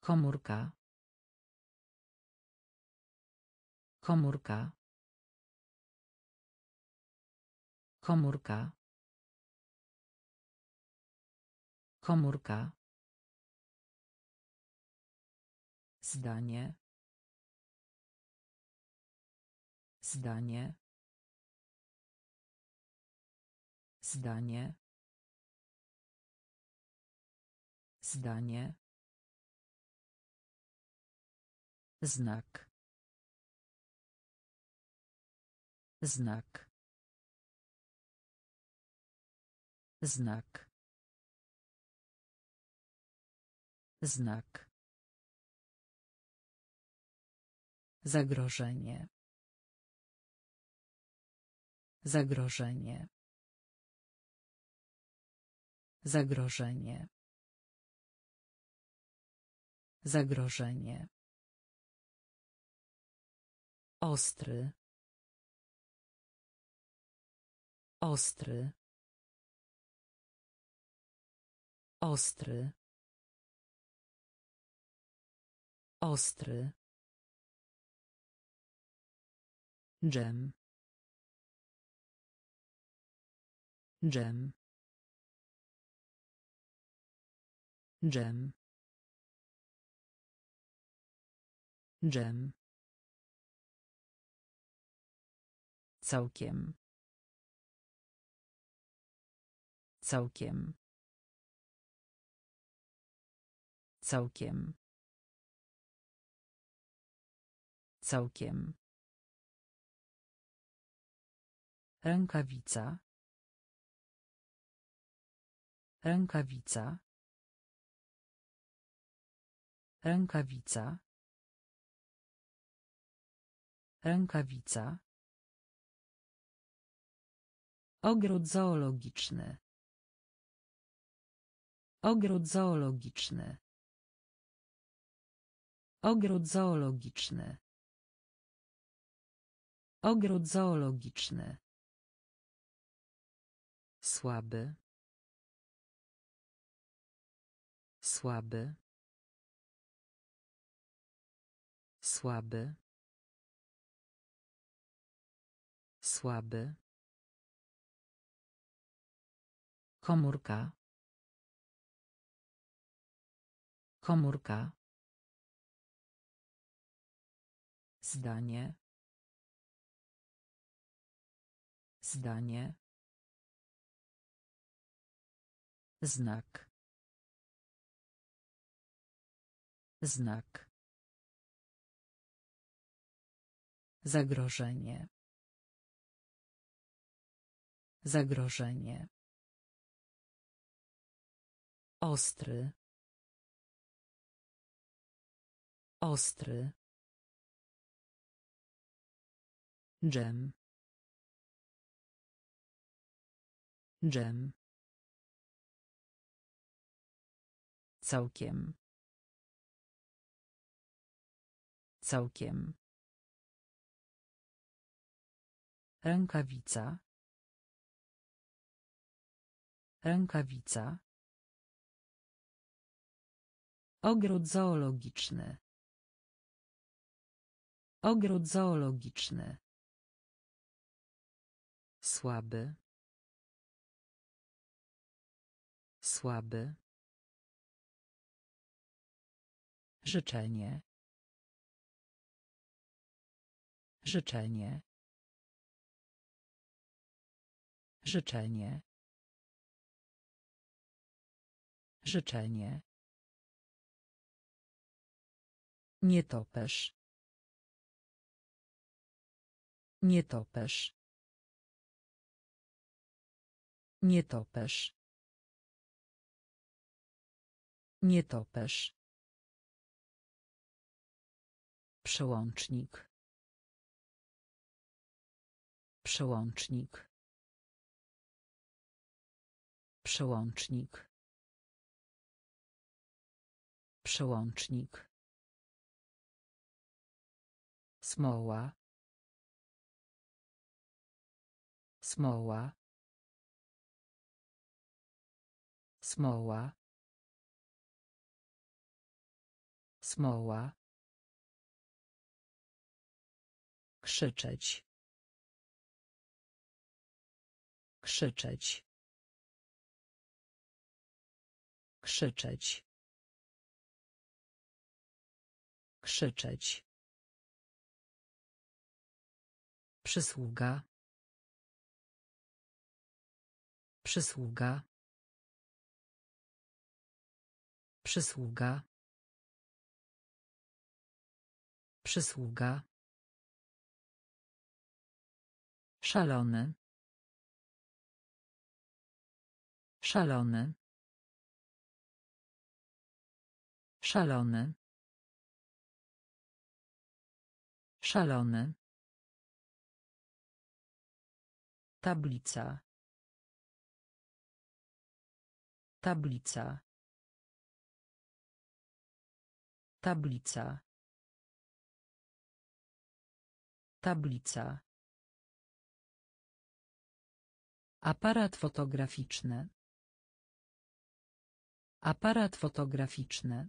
Komórka. Komórka. Komórka. Komórka. Zdanie. Zdanie. Zdanie. Zdanie. Znak. Znak. Znak. Znak. Zagrożenie. Zagrożenie. Zagrożenie. Zagrożenie. Ostry. Ostry. Ostry. Ostry. Dżem. Dżem. Dżem. Dżem. Całkiem. Całkiem. Całkiem. Całkiem. Rękawica. Rękawica. Rękawica. Rękawica. Ogród zoologiczny. Ogród zoologiczny. Ogród zoologiczny. Ogród zoologiczny. Słaby. Słaby. Słaby. Słaby. Komórka. Komórka. Zdanie. Zdanie. Znak. Znak. Zagrożenie. Zagrożenie. Ostry. Ostry. Dżem. Dżem. Całkiem. Całkiem. Rękawica. Rękawica. Ogród zoologiczny. Ogród zoologiczny. Słaby. Słaby. Życzenie. Życzenie. Życzenie. Życzenie. Nietoperz. Nietoperz. Nietoperz. Nietoperz. Przełącznik. Przełącznik. Przełącznik. Przełącznik. Smoła. Smoła. Smoła. Smoła. Krzyczeć. Krzyczeć. Krzyczeć. Krzyczeć. Przysługa. Przysługa. Przysługa. Przysługa. Szalony. Szalony. Szalony. Szalony. Tablica. Tablica. Tablica. Tablica. Aparat fotograficzny. Aparat fotograficzny.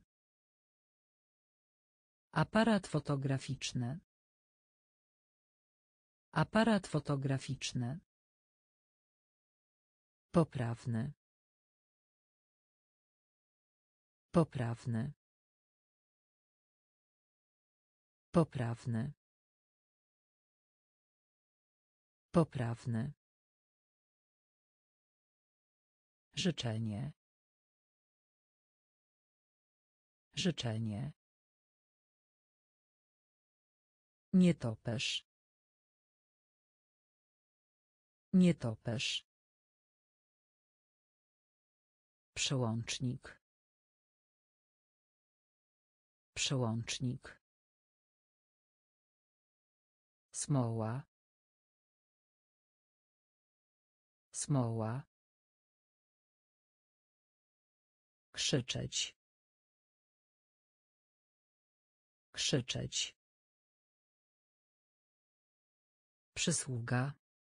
Aparat fotograficzny. Aparat fotograficzny. Poprawny. Poprawny. Poprawny. Poprawny. Życzenie. Życzenie. Nietoperz. Nietoperz. Przełącznik. Przełącznik. Smoła. Smoła. Krzyczeć. Krzyczeć. Przysługa.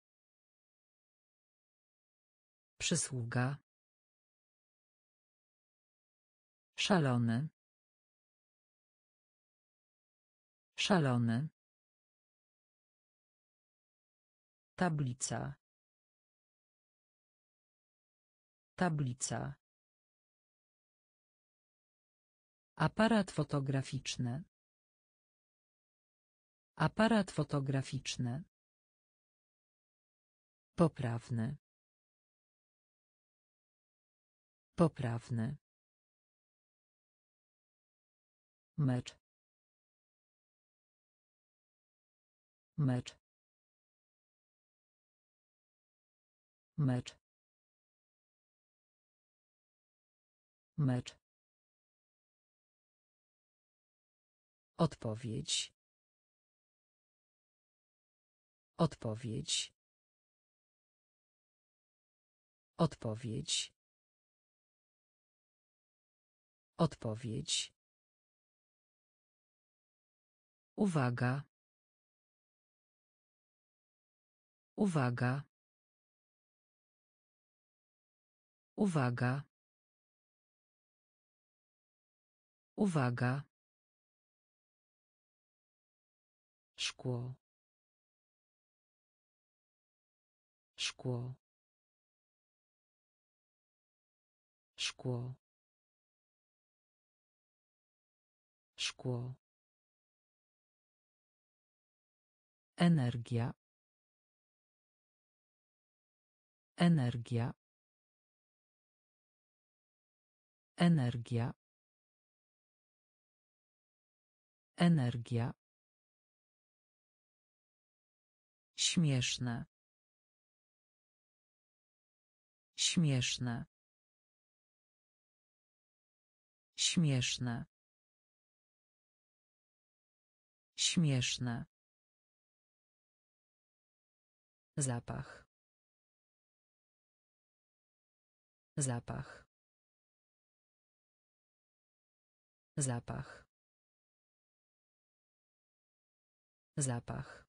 Przysługa. Szalony. Szalony. Tablica. Tablica. Aparat fotograficzny. Aparat fotograficzny. Poprawny. Poprawny. Mecz. Mecz. Mecz. Mecz. Odpowiedź. Odpowiedź. Odpowiedź. Odpowiedź. Uwaga. Uwaga. Uwaga. Uwaga. Szkło. Szkło. Szkło. Szkło. Energia. Energia. Energia. Energia. Śmieszne. Śmieszne. Śmieszne. Śmieszne. Zapach. Zapach. Zapach. Zapach.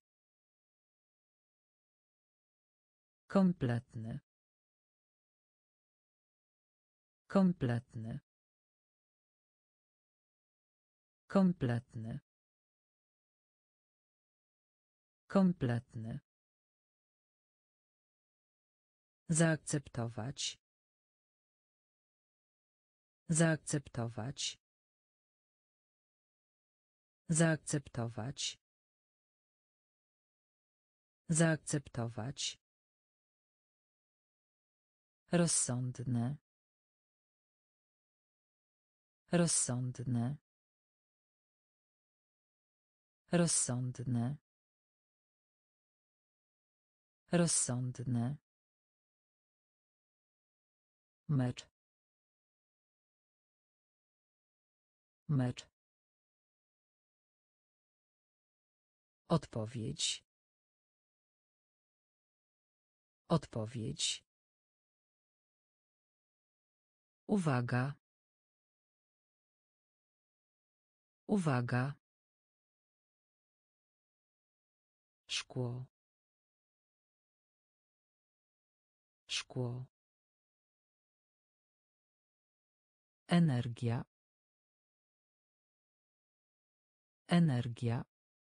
Kompletny. Kompletny. Kompletny. Kompletny. Zaakceptować. Zaakceptować. Zaakceptować. Zaakceptować. Rozsądne. Rozsądne. Rozsądne. Rozsądne. Mecz. Mecz. Odpowiedź. Odpowiedź. Uwaga. Uwaga. Szkło. Szkło. Energia. Energia.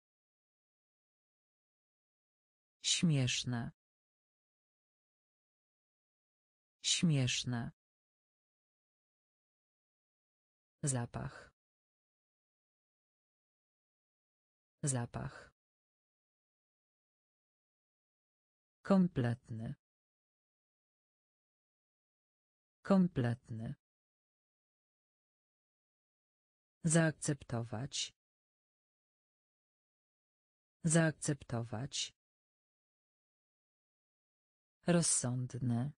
Śmieszne. Śmieszne. Zapach. Zapach. Kompletny. Kompletny. Zaakceptować. Zaakceptować. Rozsądne.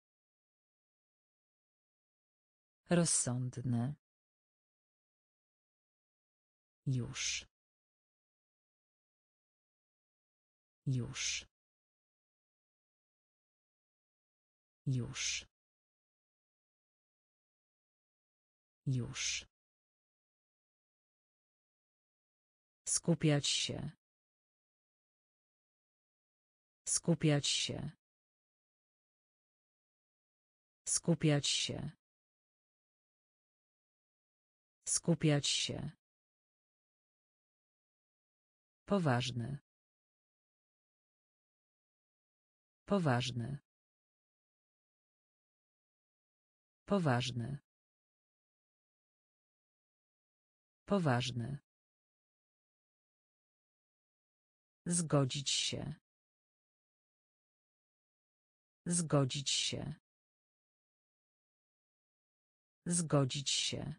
Rozsądne. Już. Już. Już. Już. Skupiać się. Skupiać się. Skupiać się. Skupiać się. Poważny. Poważny. Poważny. Poważny. Zgodzić się. Zgodzić się. Zgodzić się.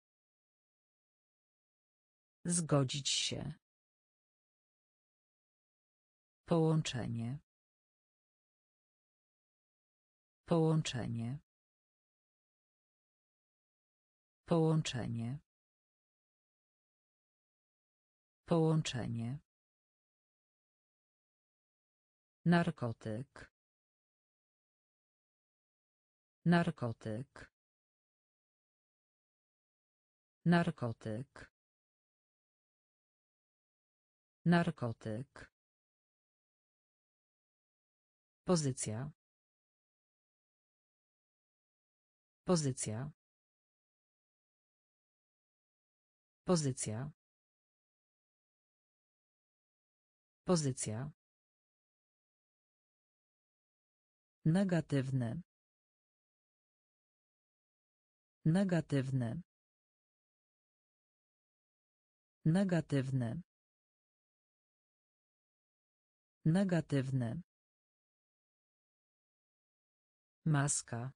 Zgodzić się. Połączenie. Połączenie. Połączenie. Połączenie. Narkotyk. Narkotyk. Narkotyk. Narkotyk. Pozycja. Pozycja. Pozycja. Pozycja. Negatywny. Negatywny. Negatywny. Negatywny. Maska.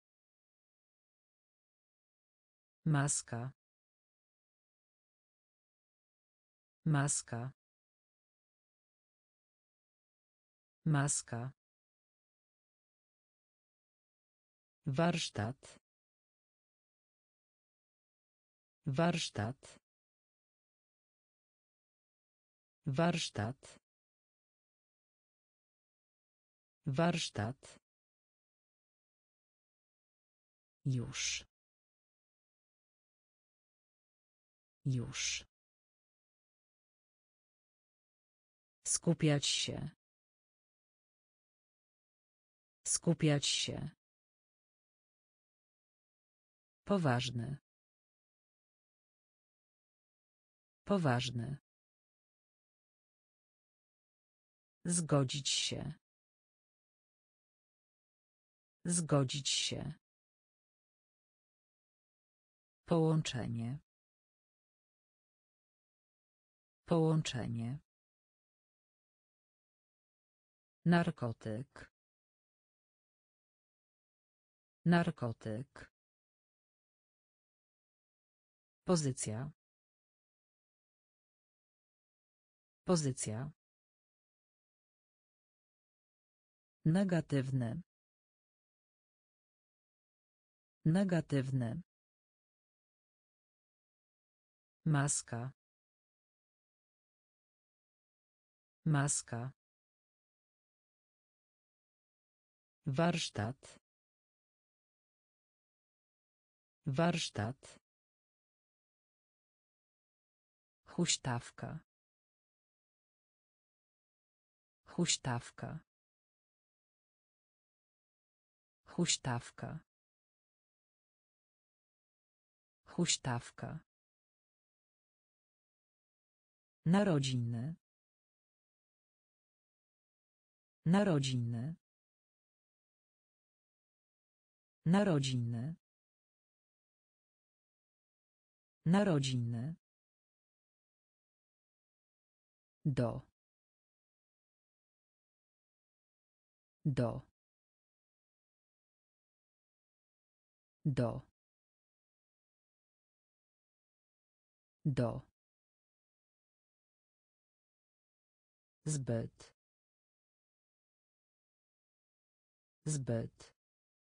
Maska. Maska. Maska. Warsztat. Warsztat. Warsztat. Warsztat. Już. Już. Skupiać się. Skupiać się. Poważny. Poważny. Zgodzić się. Zgodzić się. Połączenie. Połączenie. Narkotyk. Narkotyk. Pozycja. Pozycja. Negatywny. Negatywny. Maska. Maska. Warsztat. Warsztat. Huśtawka. Huśtawka. Huśtawka. Huśtawka. Narodziny. Narodziny. Narodziny. Narodziny. Do. Do. Do. Do. Zbyt. Zbyt.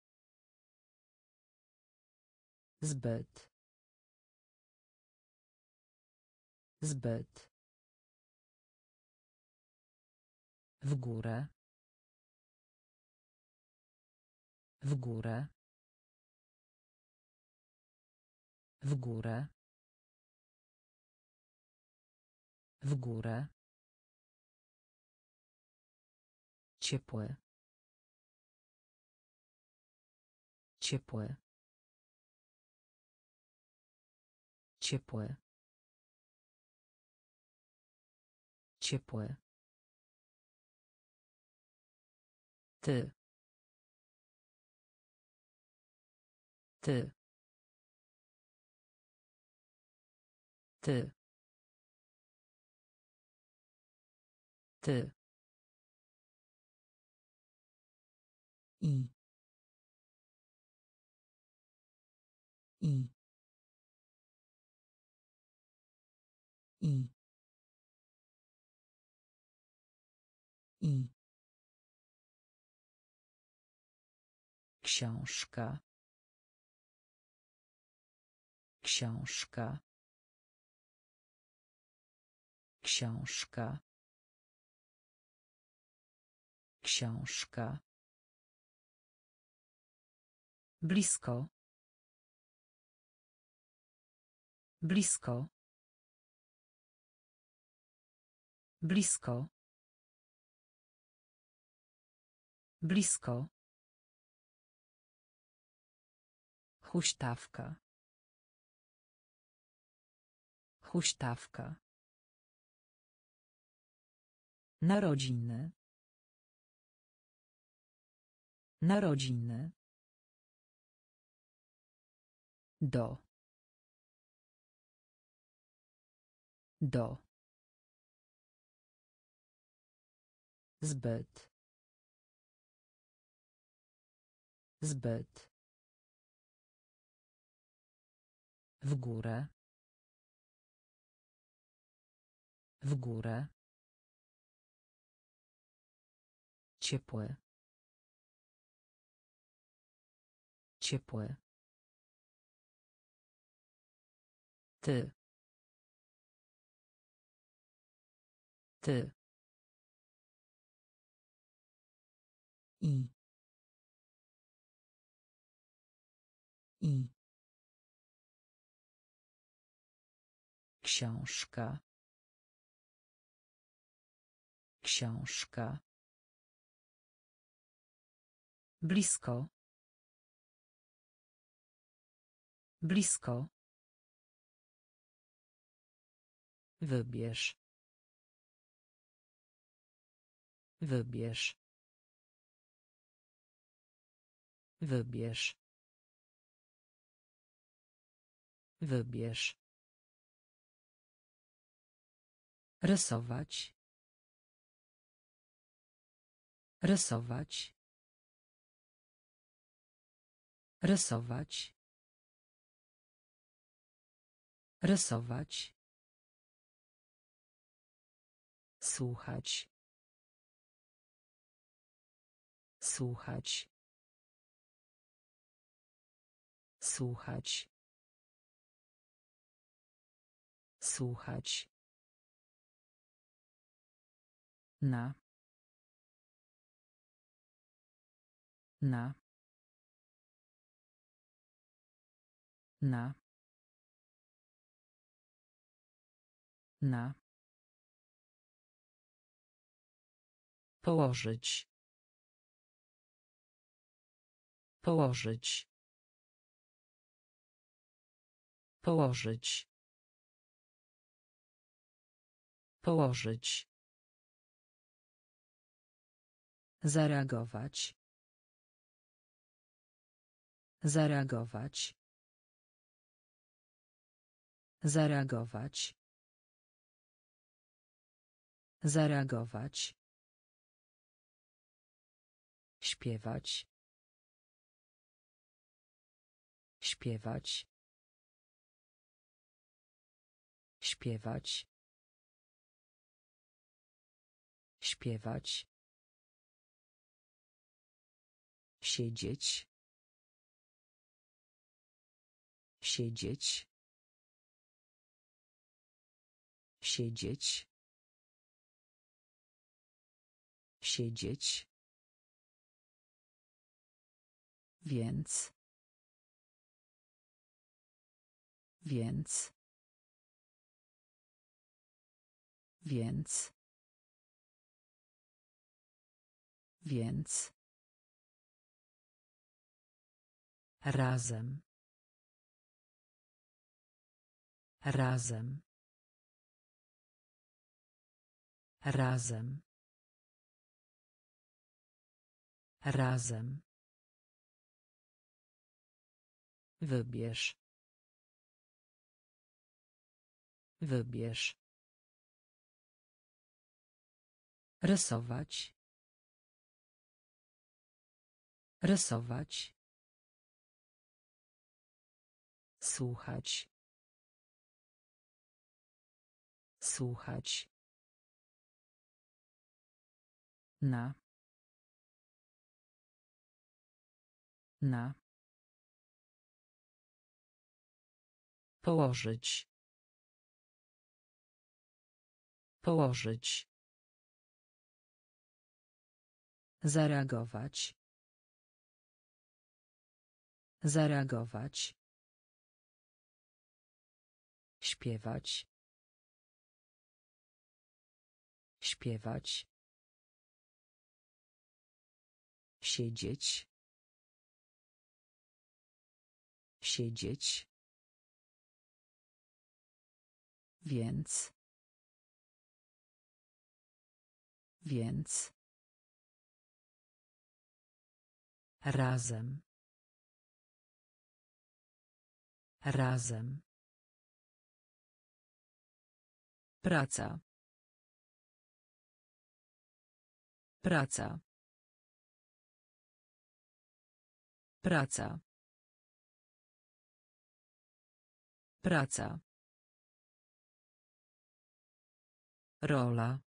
Zbyt. Zbyt. W górę. W górę. W górę. W górę. Ciepłe. Ciepłe. Ciepłe. Ciepłe. Ty. Ty. Ty. Ty. I. I. I. I. Książka. Książka. Książka. Książka. Blisko. Blisko. Blisko. Blisko. Huśtawka. Huśtawka. Narodziny. Narodziny. Do. Do. Zbyt. Zbyt. W górę. W górę. Ciepłe. Ciepłe. Ty. Ty. I. I. Książka. Książka. Blisko. Blisko. Wybierz. Wybierz. Wybierz. Wybierz. Rysować. Rysować. Rysować. Rysować. Słuchać. Słuchać. Słuchać. Słuchać. Na. Na. Na. Na. Położyć. Położyć. Położyć. Położyć. Zareagować. Zareagować. Zareagować. Zareagować. Śpiewać. Śpiewać. Śpiewać. Śpiewać. Siedzieć. Siedzieć. Siedzieć. Siedzieć. Więc. Więc. Więc. Więc. Razem. Razem. Razem. Razem. Wybierz. Wybierz. Rysować. Rysować. Słuchać. Słuchać. Na. Na. Położyć. Położyć. Zareagować. Zareagować. Śpiewać. Śpiewać. Siedzieć. Siedzieć. Więc. Więc. Razem. Razem. Praca. Praca. Praca. Praca. Rola.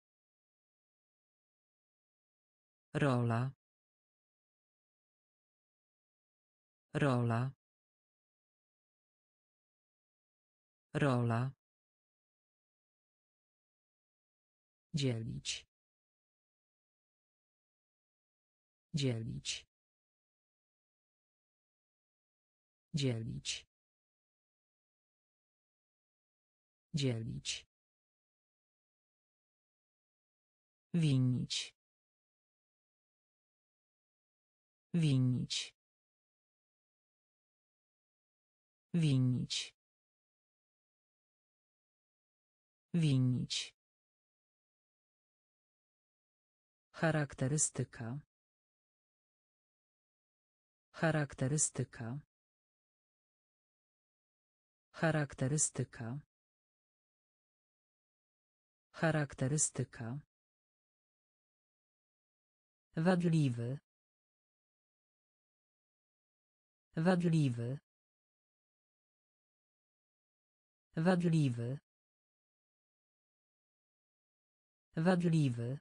Rola. Rola. Rola. Dzielić. Dzielić. Dzielić. Dzielić. Winić. Winić. Winić. Winić. Charakterystyka. Charakterystyka. Charakterystyka. Charakterystyka. Wadliwy. Wadliwy. Wadliwy. Wadliwy.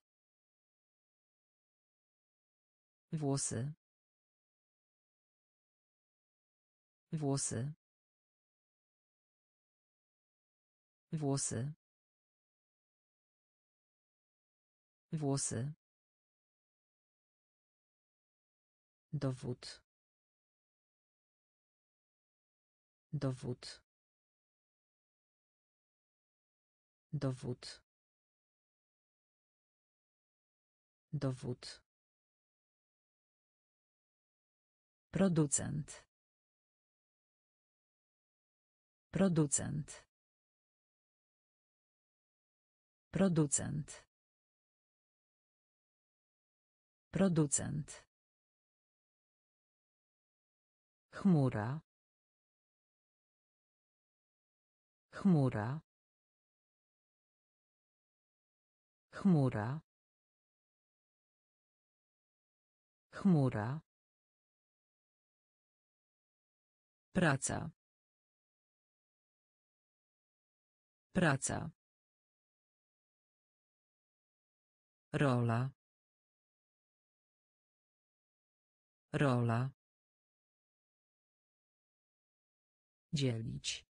Włosy. Włosy. Włosy. Włosy. Dowód. Dowód. Dowód. Dowód. Producent. Producent. Producent. Producent. Chmura. Chmura. Chmura. Chmura. Praca. Praca. Rola. Rola. Dzielić.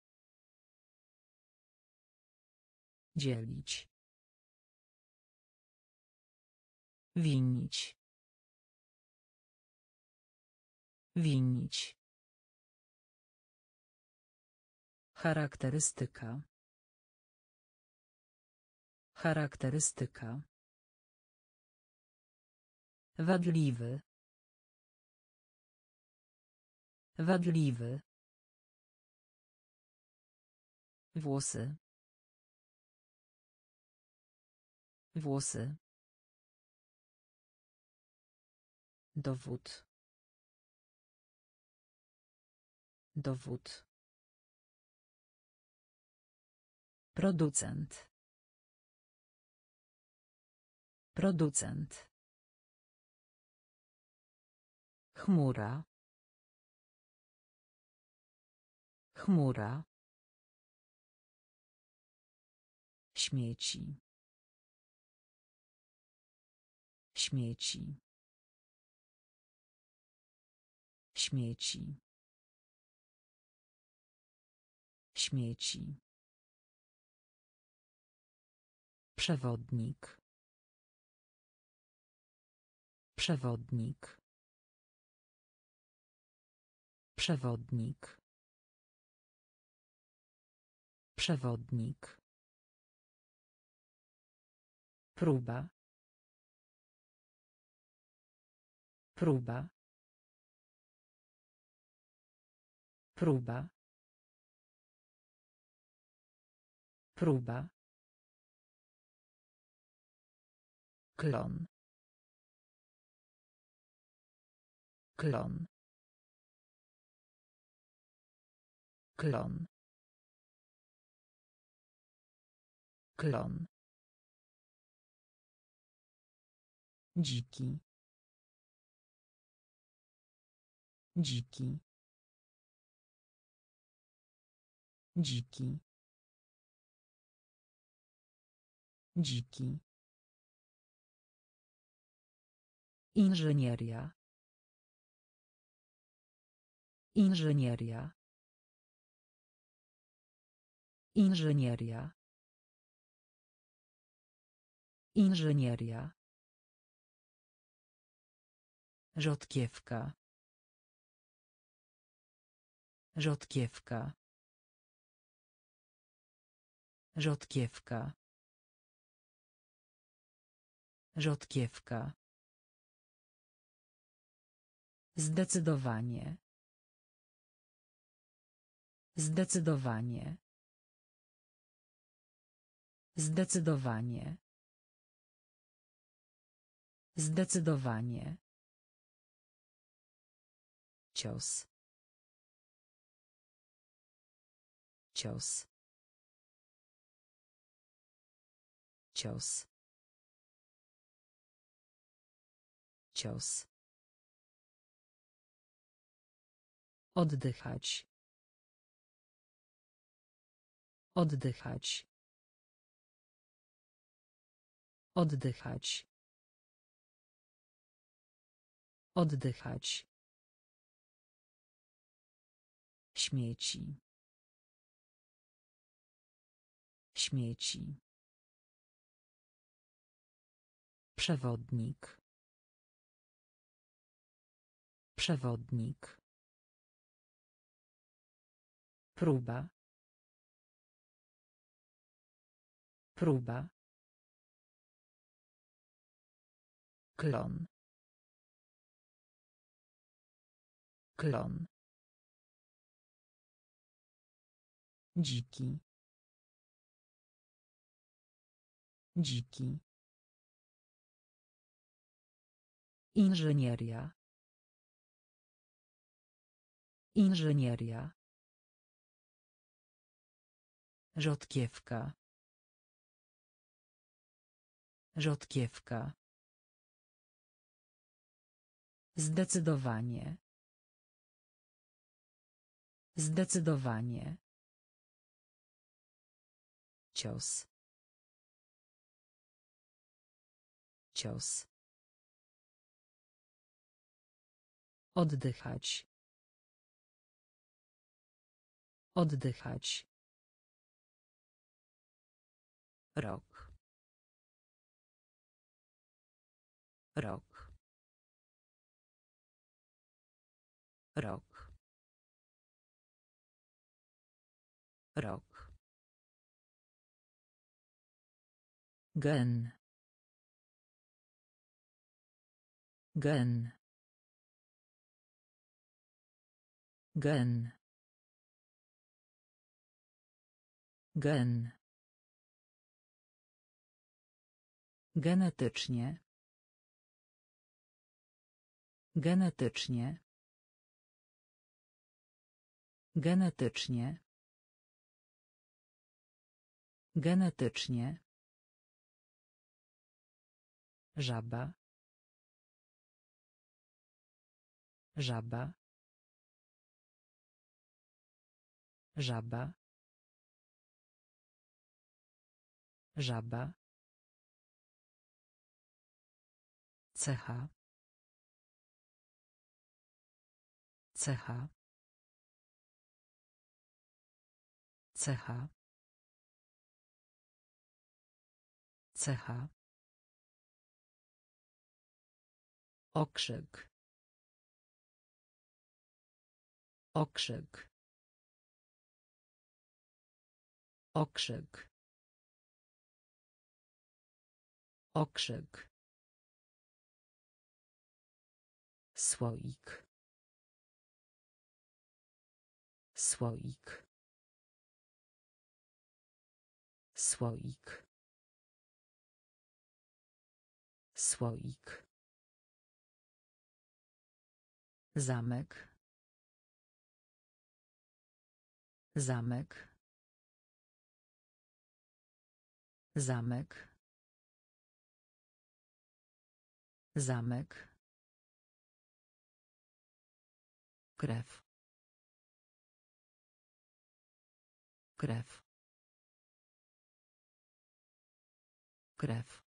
Dzielić. Winić. Winić. Charakterystyka. Charakterystyka. Wadliwy. Wadliwy. Włosy. Włosy. Dowód. Dowód. Producent. Producent. Chmura. Chmura. Śmieci. Śmieci. Śmieci. Śmieci. Przewodnik. Przewodnik. Przewodnik. Przewodnik. Próba. Próba. Próba. Próba. Klon. Klon. Klon. Klon. Dziki. Dziki. Dziki. Dziki. Inżynieria. Inżynieria. Inżynieria. Inżynieria. Rzodkiewka. Rzodkiewka. Rzodkiewka. Rzodkiewka. Zdecydowanie. Zdecydowanie. Zdecydowanie. Zdecydowanie. Cios. Cios. Cios. Cios. Oddychać. Oddychać. Oddychać. Oddychać. Śmieci. Śmieci. Przewodnik. Przewodnik. Próba. Próba. Klon. Klon. Dziki. Dziki. Inżynieria. Inżynieria. Rzodkiewka. Rzodkiewka. Zdecydowanie. Zdecydowanie. Cios. Cios. Oddychać. Oddychać. Rok. Rok. Rok. Rok. Gen. Gen. Gen. Gen. Genetycznie. Genetycznie. Genetycznie. Genetycznie. Żaba. Żaba. Żaba. Żaba. Cecha. Cecha. Cecha. Cecha. Okrzyk. Okrzyk. Okrzyk. Okrzyk. Słoik. Słoik. Słoik. Słoik. Zamek. Zamek. Zamek. Zamek. Krew. Krew. Krew.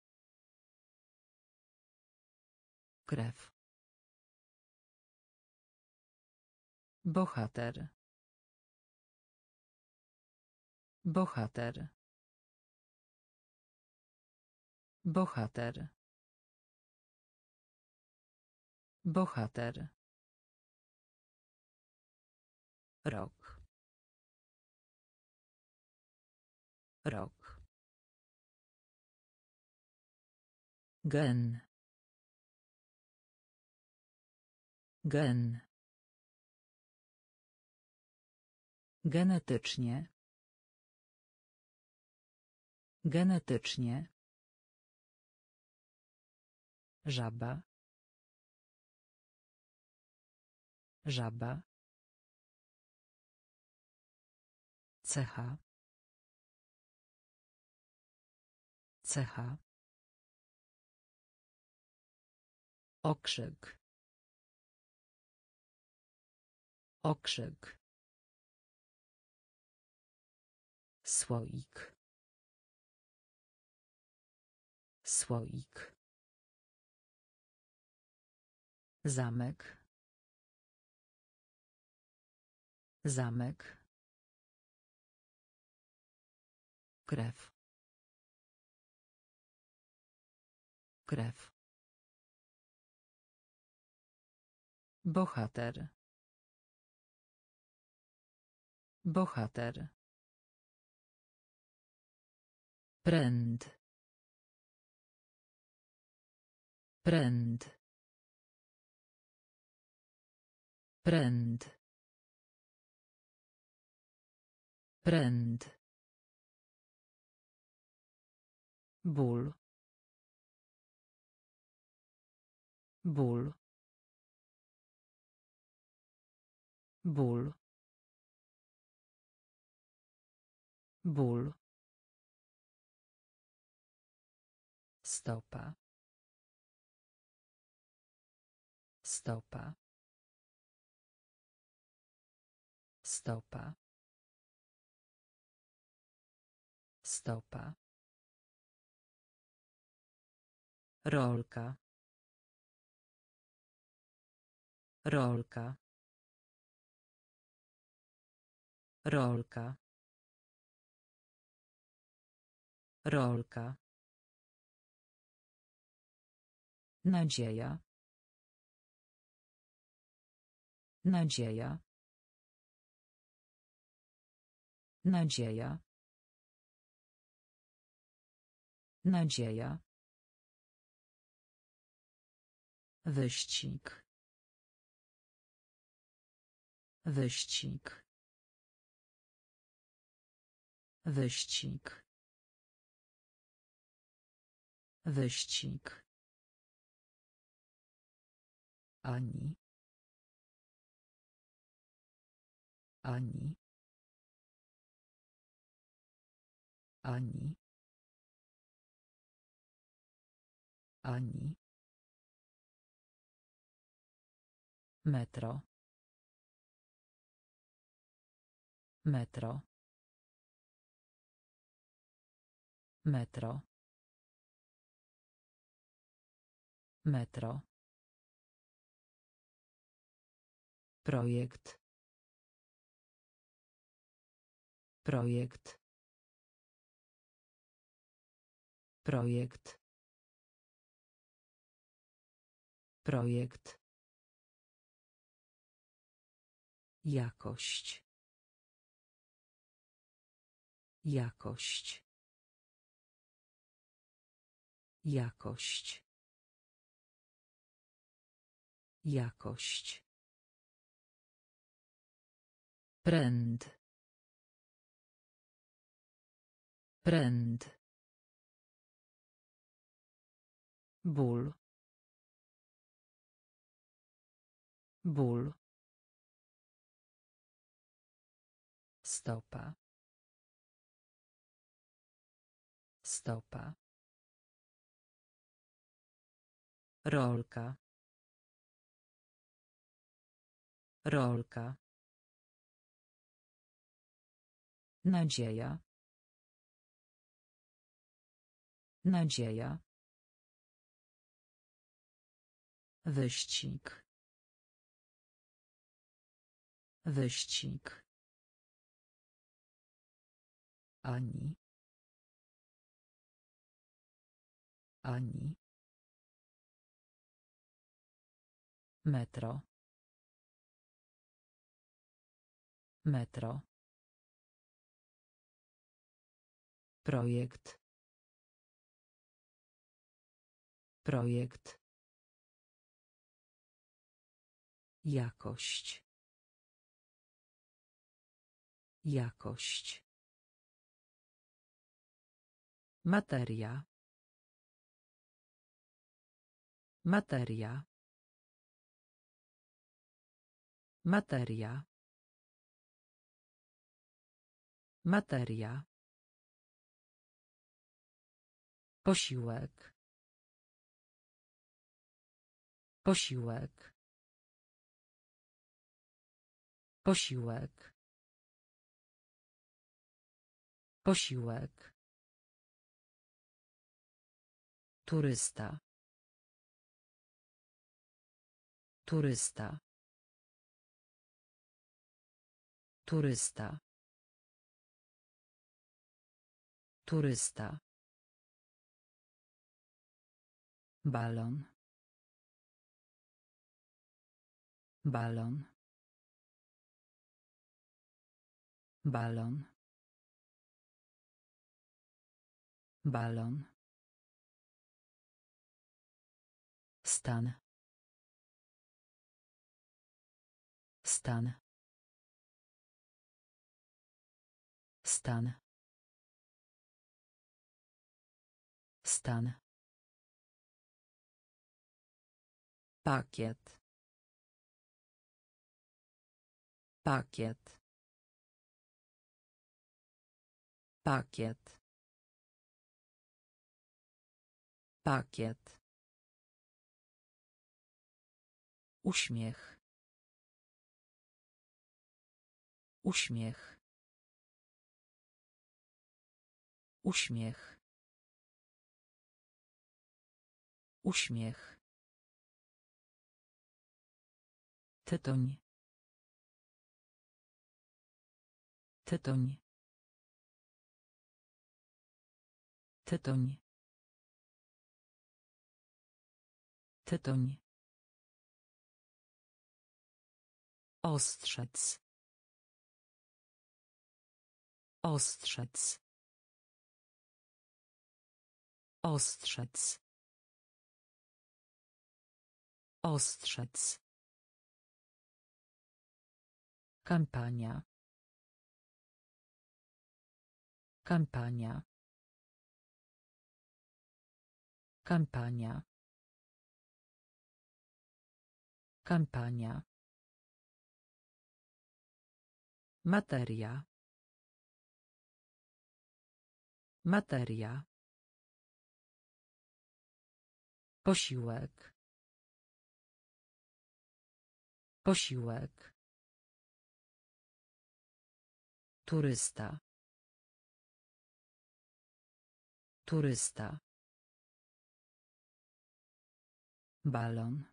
Krew. Bohater. Bohater. Bohater. Bohater. Rok. Rok. Gen. Gen. Genetycznie. Genetycznie. Żaba. Żaba. Cecha. Cecha. Okrzyk. Okrzyk. Słoik. Słoik. Zamek. Zamek. Krew. Krew. Bohater. Bohater. Pręd. Pręd. Pręd. Pręd. Ból. Ból. Ból. Ból. Stopa. Stopa. Stopa. Stopa. Rolka. Rolka. Rolka. Rolka. Nadzieja. Nadzieja. Nadzieja. Nadzieja. Wyścig. Wyścig. Wyścig. Wyścig. Ani. Ani. Ani. Ani. Metro. Metro. Metro. Metro. Projekt. Projekt. Projekt. Projekt. Jakość. Jakość. Jakość. Jakość. Pręd. Pręd. Ból. Ból. Stopa. Stopa. Rolka. Rolka. Nadzieja. Nadzieja. Wyścig. Wyścig. Ani. Ani. Metro. Metro. Projekt. Projekt. Jakość. Jakość. Materia. Materia. Materia. Materia. Posiłek. Posiłek. Posiłek. Posiłek. Turysta. Turysta. Turysta. Turysta. Balon. Balon. Balon. Balon. Stan. Stan. Stan. Stan. Pakiet. Pakiet. Pakiet. Pakiet. Uśmiech. Uśmiech. Uśmiech. Uśmiech. Tytoń. Tytoń. Tytoń. Tytoń. Ostrzec. Ostrzec. Ostrzec. Ostrzec. Kampania. Kampania. Kampania. Kampania. Materia. Materia. Posiłek. Posiłek. Turysta. Turysta. Balon.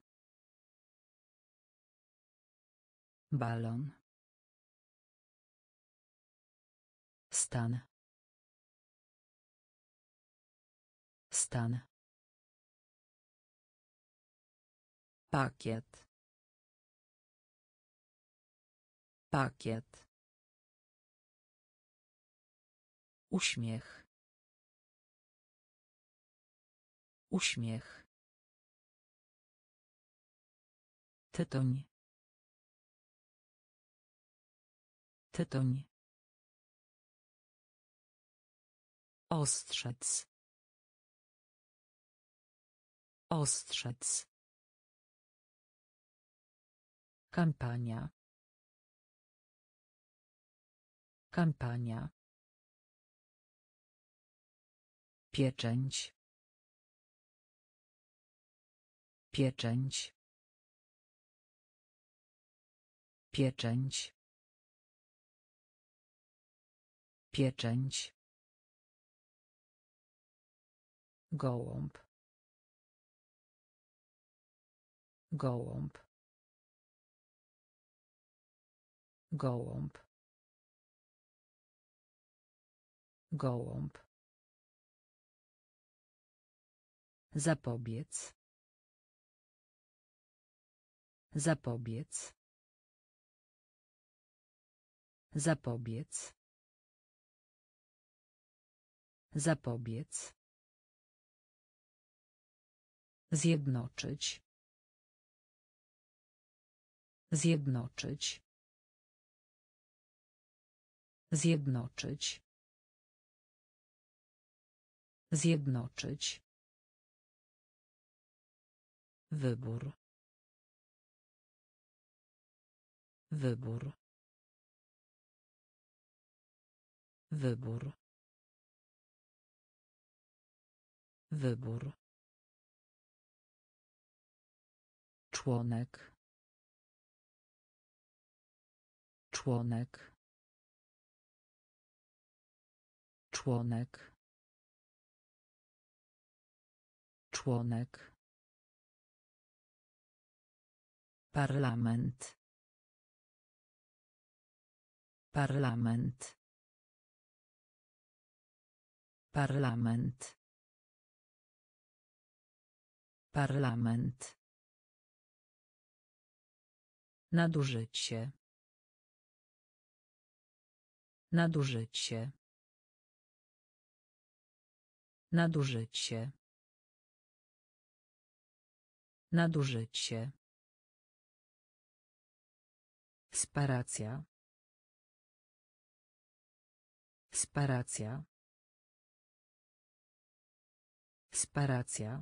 Balon. Stan. Stan. Pakiet. Pakiet. Uśmiech. Uśmiech. Tytoń. Tytoń. Ostrzec. Ostrzec. Kampania. Kampania. Pieczęć. Pieczęć. Pieczęć. Pieczęć. Gołąb. Gołąb. Gołąb. Gołąb. Zapobiec. Zapobiec. Zapobiec. Zapobiec. Zjednoczyć. Zjednoczyć. Zjednoczyć. Zjednoczyć. Wybór. Wybór. Wybór. Wybór. Członek. Członek. Członek. Członek. Parlament. Parlament. Parlament. Parlament. Nadużycie. Nadużycie. Nadużycie. Nadużycie. Sparacja. Sparacja. Sparacja.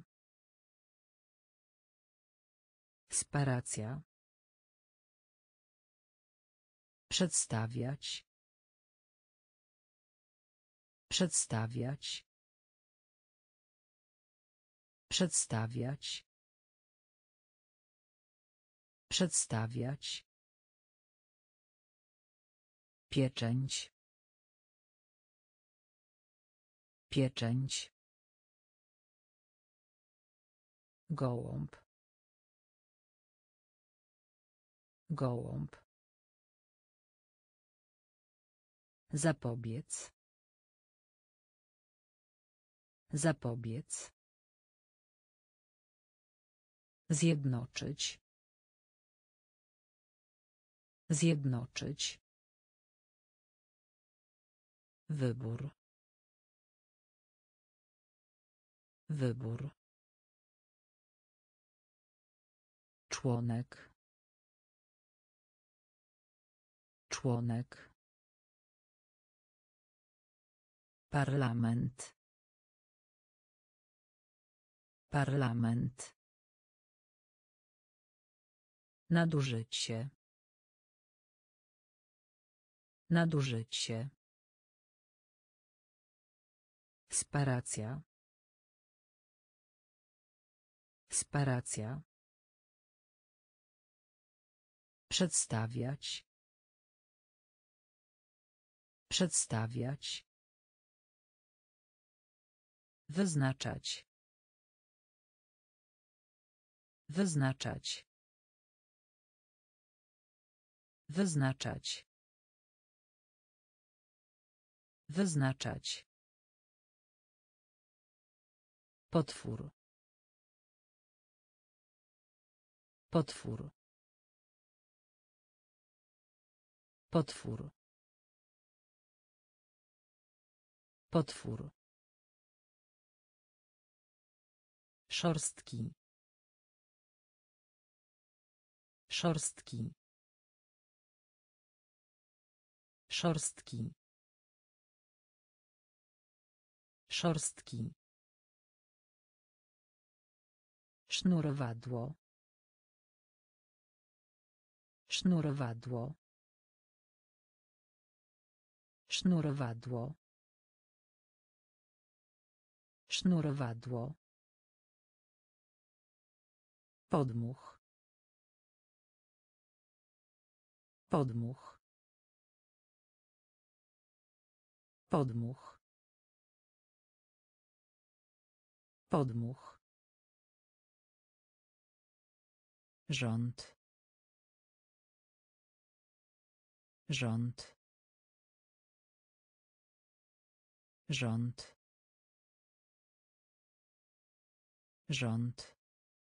Sparacja. Przedstawiać. Przedstawiać. Przedstawiać. Przedstawiać. Pieczęć. Pieczęć. Gołąb. Gołąb. Zapobiec. Zapobiec. Zjednoczyć. Zjednoczyć. Wybór. Wybór. Członek. Członek. Parlament. Parlament. Nadużycie. Nadużycie. Sparacja. Sparacja. Przedstawiać. Przedstawiać. Wyznaczać. Wyznaczać. Wyznaczać. Wyznaczać. Potwór. Potwór. Potwór. Potwór. Szorstki. Szorstki. Szorstki. Szorstki. Sznurowadło. Sznurowadło. Sznurowadło. Sznurowadło. Podmuch. Podmuch. Podmuch. Podmuch. Rząd. Rząd. Rząd. Rząd.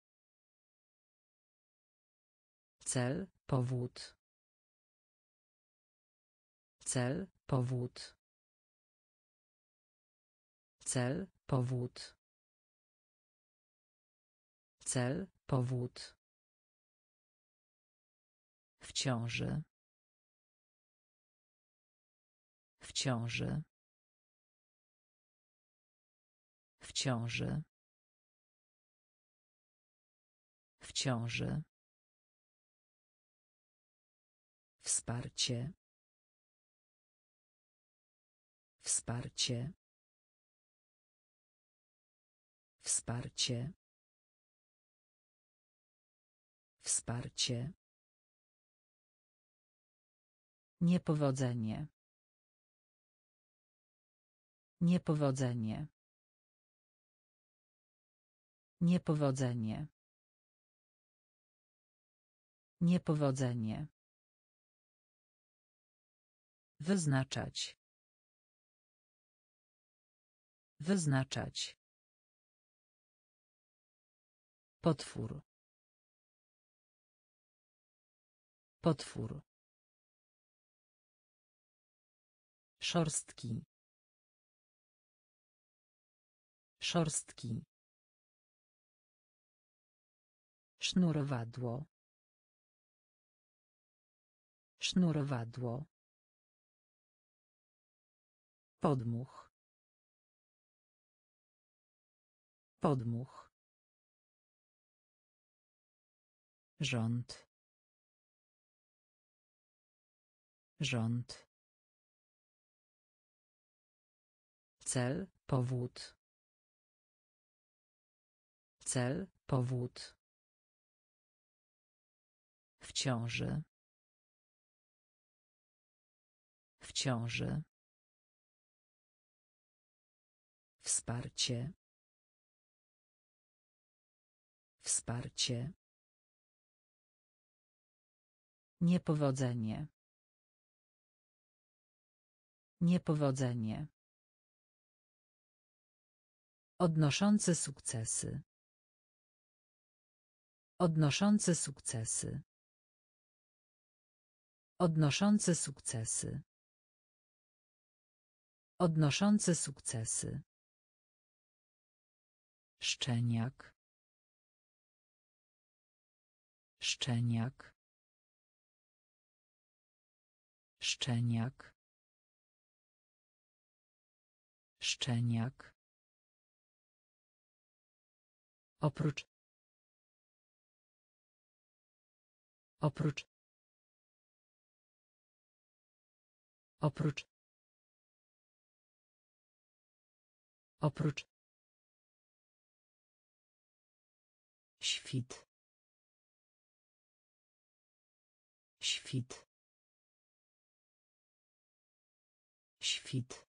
Cel, powód. Cel, powód. Cel, powód. Cel, powód. W ciąży. W ciąży. ciąży. W ciąży. Wsparcie. Wsparcie. Wsparcie. Wsparcie. Niepowodzenie. Niepowodzenie. Niepowodzenie. Niepowodzenie. Wyznaczać. Wyznaczać. Potwór. Potwór. Szorstki. Szorstki. Sznurowadło. Sznurowadło. Podmuch. Podmuch. Rząd. Rząd. Cel, powód. Cel, powód. W ciąży. W ciąży. Wsparcie. Wsparcie. Niepowodzenie. Niepowodzenie. Odnoszący sukcesy. Odnoszący sukcesy. Odnoszący sukcesy. Odnoszący sukcesy. Szczeniak. Szczeniak. Szczeniak. Szczeniak. Oprócz. Oprócz. Oprócz. Oprócz. Świt. Świt. Świt.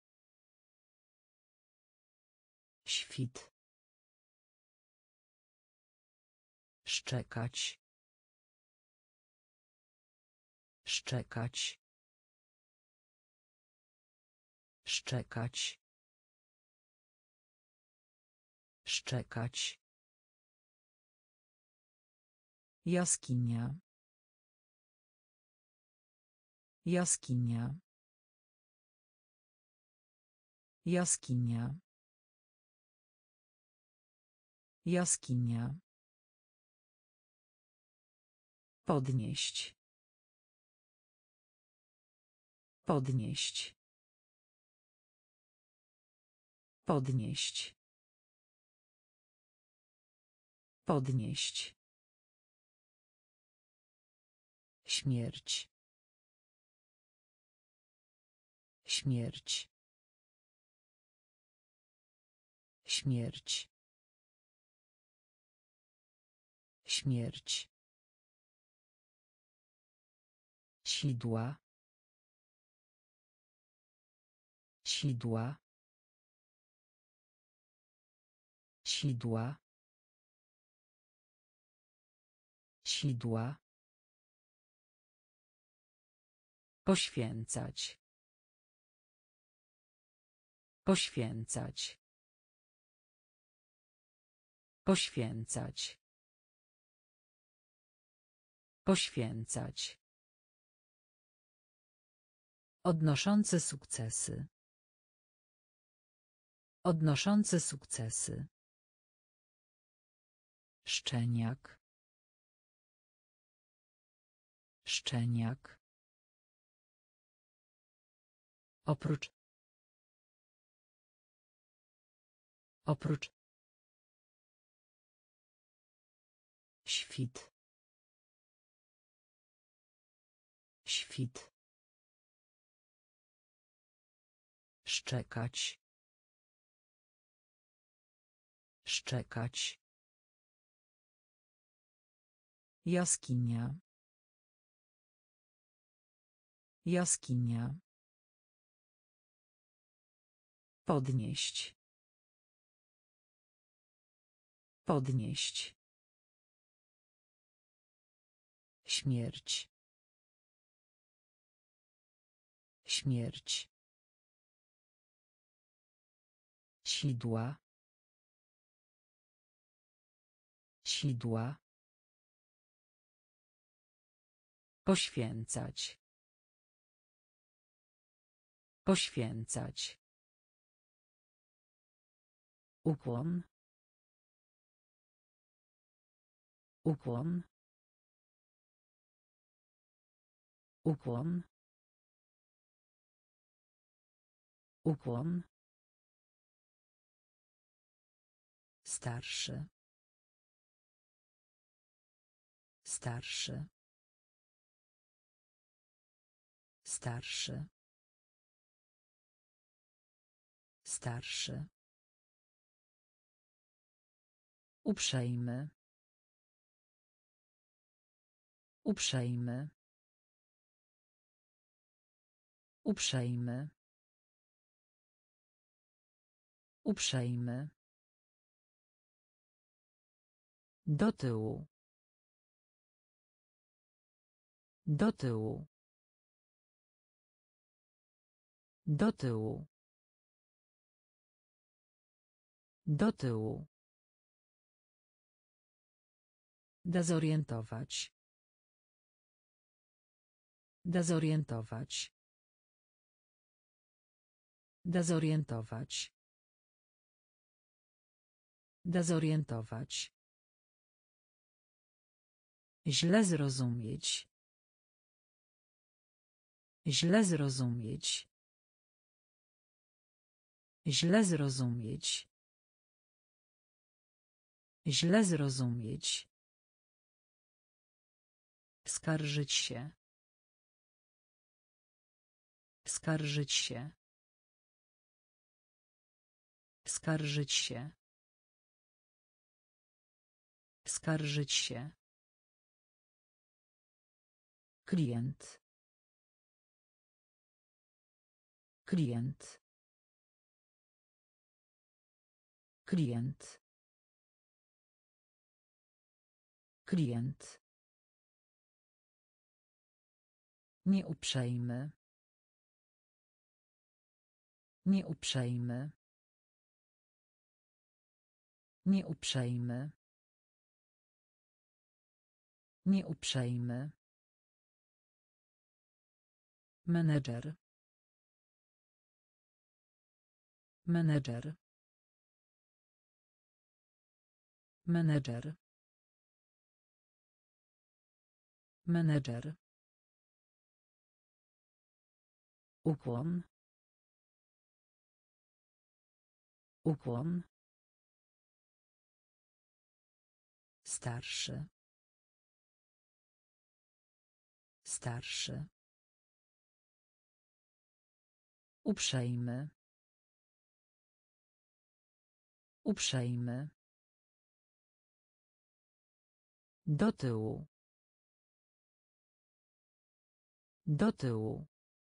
Świt. Szczekać. Szczekać. Szczekać. Szczekać. Jaskinia. Jaskinia. Jaskinia. Jaskinia. Podnieść. Podnieść. Podnieść. Podnieść. Śmierć. Śmierć. Śmierć. Śmierć. Sidła. Sidła. Sidła. Sidła. Poświęcać. Poświęcać. Poświęcać. Poświęcać. Odnoszący sukcesy. Odnoszący sukcesy. Szczeniak. Szczeniak. Oprócz. Oprócz. Świt. Świt. Szczekać. Szczekać. Jaskinia. Jaskinia. Podnieść. Podnieść. Śmierć. Śmierć. Sidła. Sidła. Poświęcać. Poświęcać. Ukłon. Ukłon. Ukłon. Ukłon. Starszy. Starszy. Starszy. Starszy. Uprzejmy. Uprzejmy. Uprzejmy. Uprzejmy. Do tyłu. Do tyłu. Do tyłu. Do tyłu. Dezorientować. Dezorientować. Dezorientować. Dezorientować. Źle zrozumieć. Źle zrozumieć. Źle zrozumieć. Źle zrozumieć. Skarżyć się. Skarżyć się. Skarżyć się. Skarżyć się. Klient. Klient. Klient. Klient. Nieuprzejmy. Nieuprzejmy. Nieuprzejmy. Nieuprzejmy. Menedżer. Menedżer. Menedżer. Menedżer. Ukłon. Ukłon. Starszy. Starszy. Uprzejmy. Uprzejmy. Do tyłu. Do tyłu.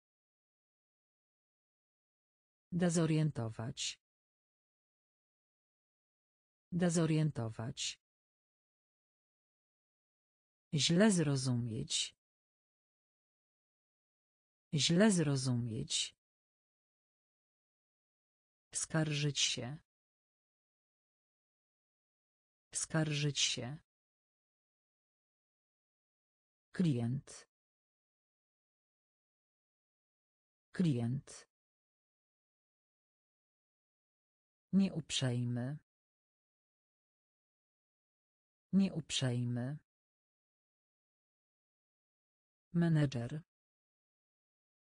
Dezorientować. Dezorientować. Źle zrozumieć. Źle zrozumieć. Skarżyć się. Skarżyć się. Klient. Klient. Nieuprzejmy. Nieuprzejmy. Menedżer.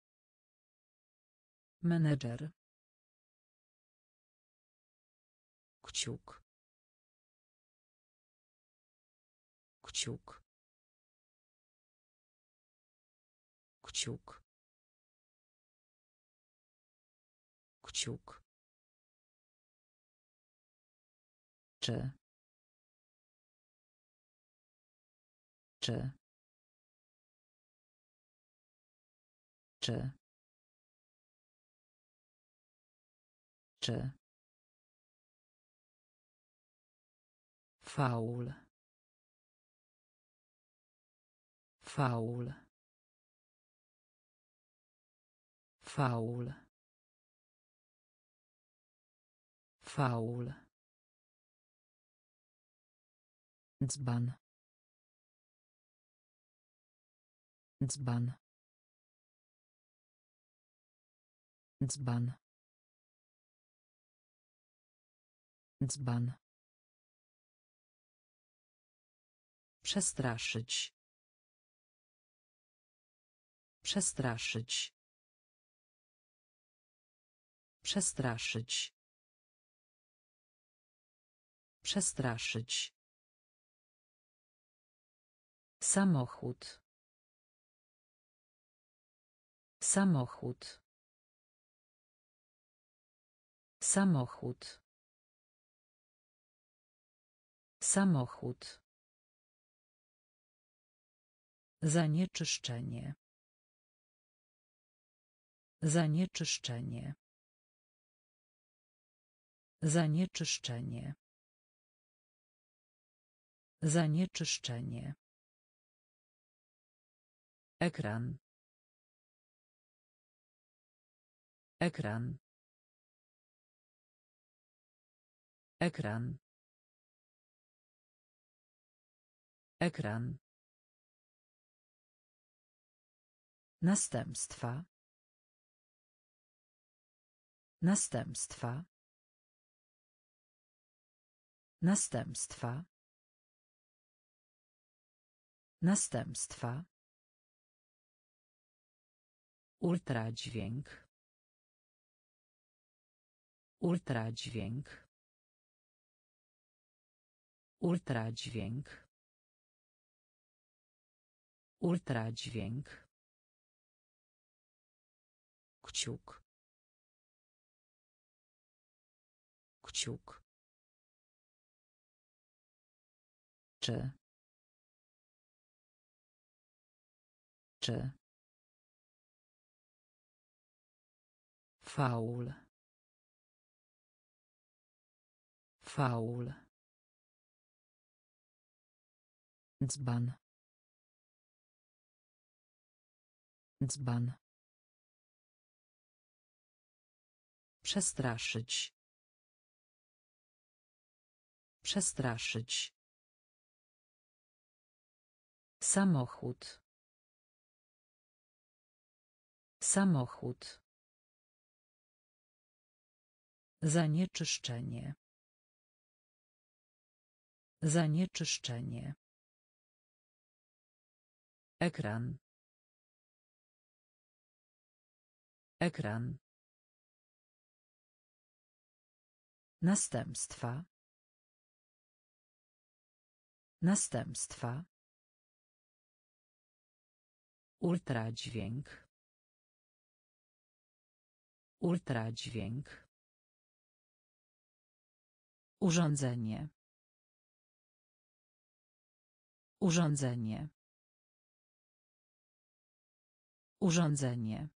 Menedżer. Kciuk. Kciuk. Kciuk. Kciuk. Czy. Czy. Czy. Czy. Faul. Faul. Faul. Faul. Dzban. Dzban. Dzban. Dzban. Przestraszyć. Przestraszyć. Przestraszyć. Przestraszyć. Samochód. Samochód. Samochód. Samochód. Zanieczyszczenie. Zanieczyszczenie. Zanieczyszczenie. Zanieczyszczenie. Ekran. Ekran. Ekran. Ekran. Następstwa. Następstwa. Następstwa. Następstwa. Ultradźwięk. Ultradźwięk. Ultradźwięk. Ultradźwięk. Kciuk. Kciuk. Czy. Czy. Faul. Faul. Dzban. Dzban. Przestraszyć. Przestraszyć. Samochód. Samochód. Zanieczyszczenie. Zanieczyszczenie. Ekran. Ekran. Następstwa. Następstwa. Ultradźwięk. Ultradźwięk. Urządzenie. Urządzenie. Urządzenie.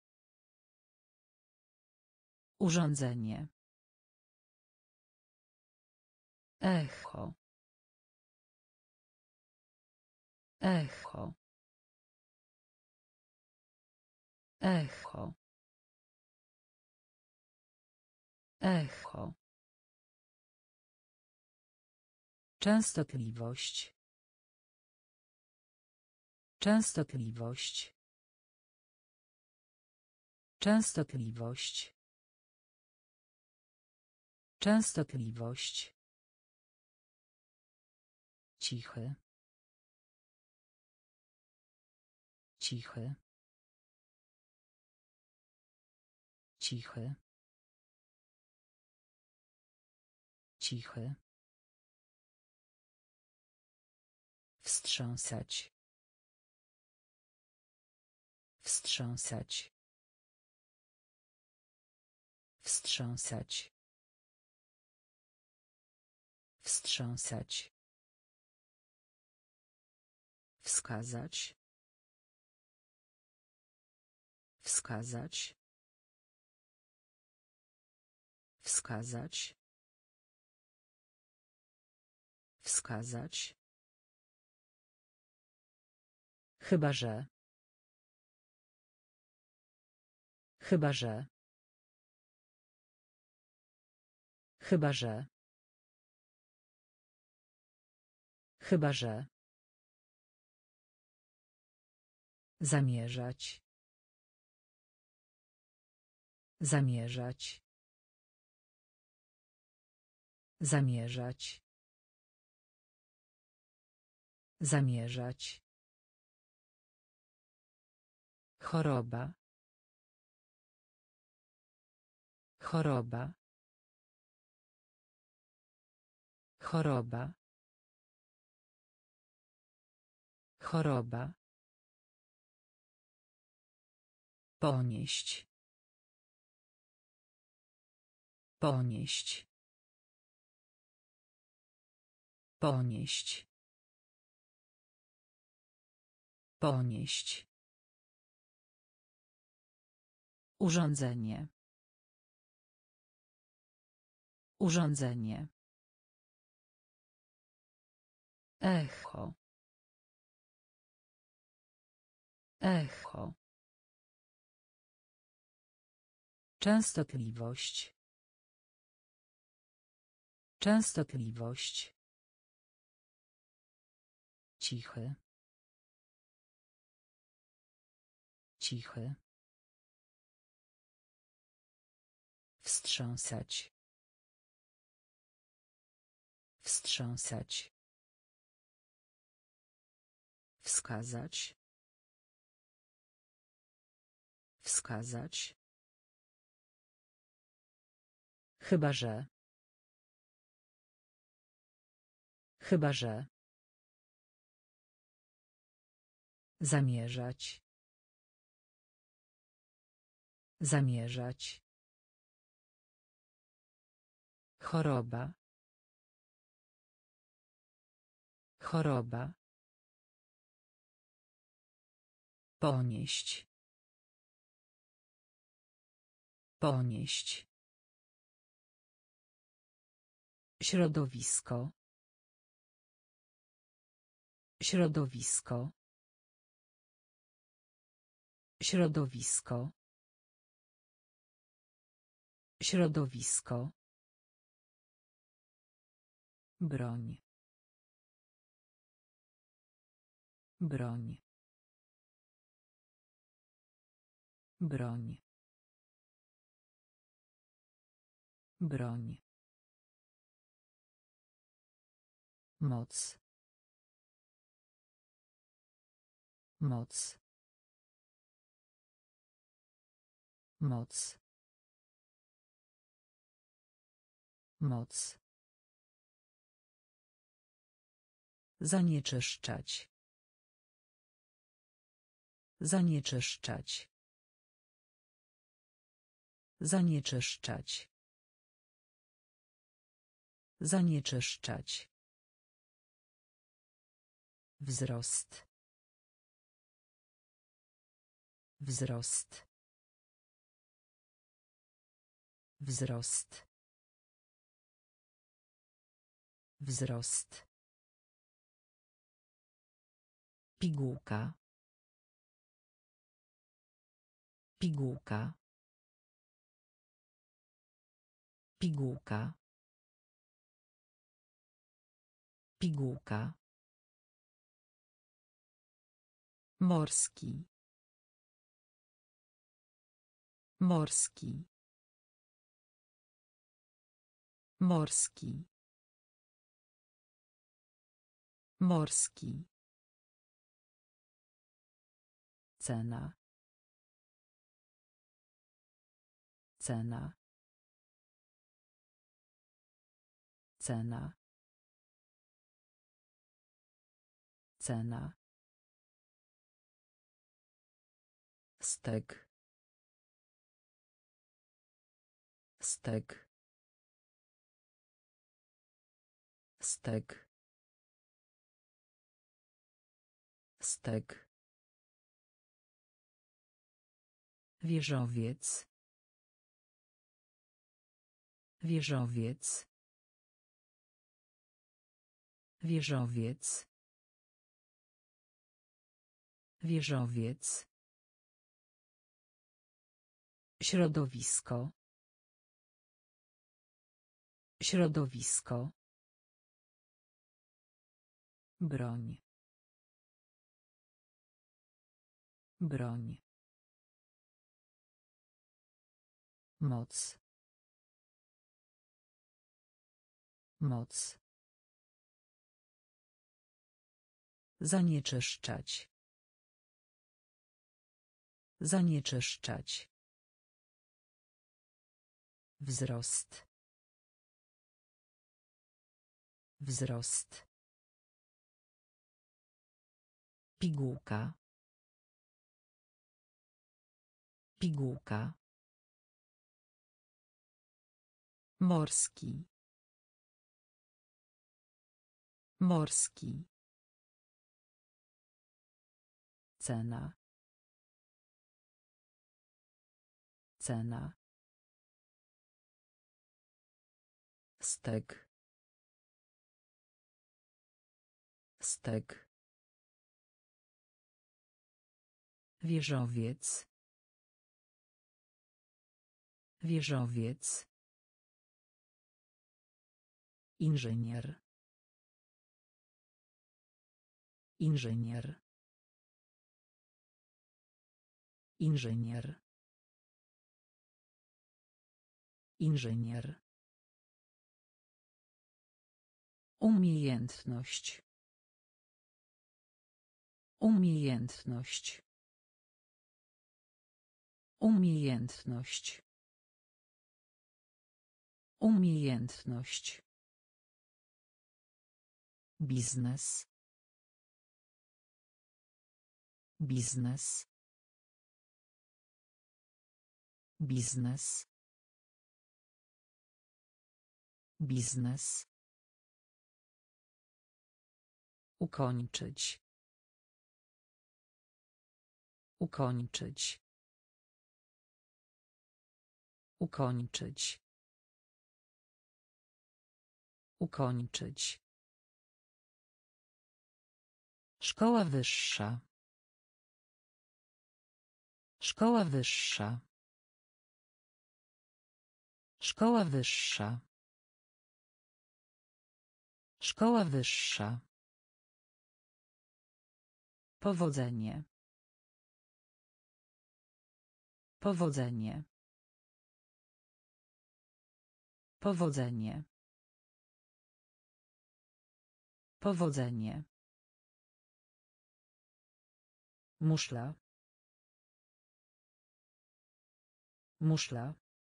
Urządzenie. Echo. Echo. Echo. Echo. Częstotliwość. Częstotliwość. Częstotliwość. Częstotliwość. Cichy. Cichy. Cichy. Cichy. Wstrząsać. Wstrząsać. Wstrząsać. Wstrząsać. Wskazać. Wskazać. Wskazać. Wskazać. Chyba że. Chyba że. Chyba że. Chyba że. Zamierzać. Zamierzać. Zamierzać. Zamierzać. Choroba. Choroba. Choroba. Choroba. Ponieść. Ponieść. Ponieść. Ponieść. Urządzenie. Urządzenie. Echo. Echo. Częstotliwość. Częstotliwość. Cichy. Cichy. Wstrząsać. Wstrząsać. Wskazać. Wskazać. Chyba że. Chyba że. Zamierzać. Zamierzać. Choroba. Choroba. Ponieść. Ponieść. Środowisko. Środowisko. Środowisko. Środowisko. Broń. Broń. Broń. Broń. Moc. Moc. Moc. Moc. Zanieczyszczać. Zanieczyszczać. Zanieczyszczać. Zanieczyszczać. Wzrost. Wzrost. Wzrost. Wzrost. Pigułka. Pigułka. Pigułka. Pigułka. Morski. Morski. Morski. Morski. Cena. Cena. Cena. Cena. Stek. Stek. Stek. Stek. Wieżowiec. Wieżowiec. Wieżowiec. Wieżowiec. Środowisko. Środowisko. Broń. Broń. Moc. Moc. Zanieczyszczać. Zanieczyszczać. Wzrost. Wzrost. Pigułka. Pigułka. Morski. Morski. Cena. Cena. Stek. Stek. Wieżowiec. Wieżowiec. Inżynier. Inżynier. Inżynier. Inżynier. Umiejętność. Umiejętność. Umiejętność. Umiejętność. Biznes. Biznes. Biznes. Biznes. Ukończyć. Ukończyć. Ukończyć. Ukończyć. Szkoła wyższa. Szkoła wyższa. Szkoła wyższa. Szkoła wyższa. Powodzenie. Powodzenie. Powodzenie. Powodzenie. Muszla. Muszla.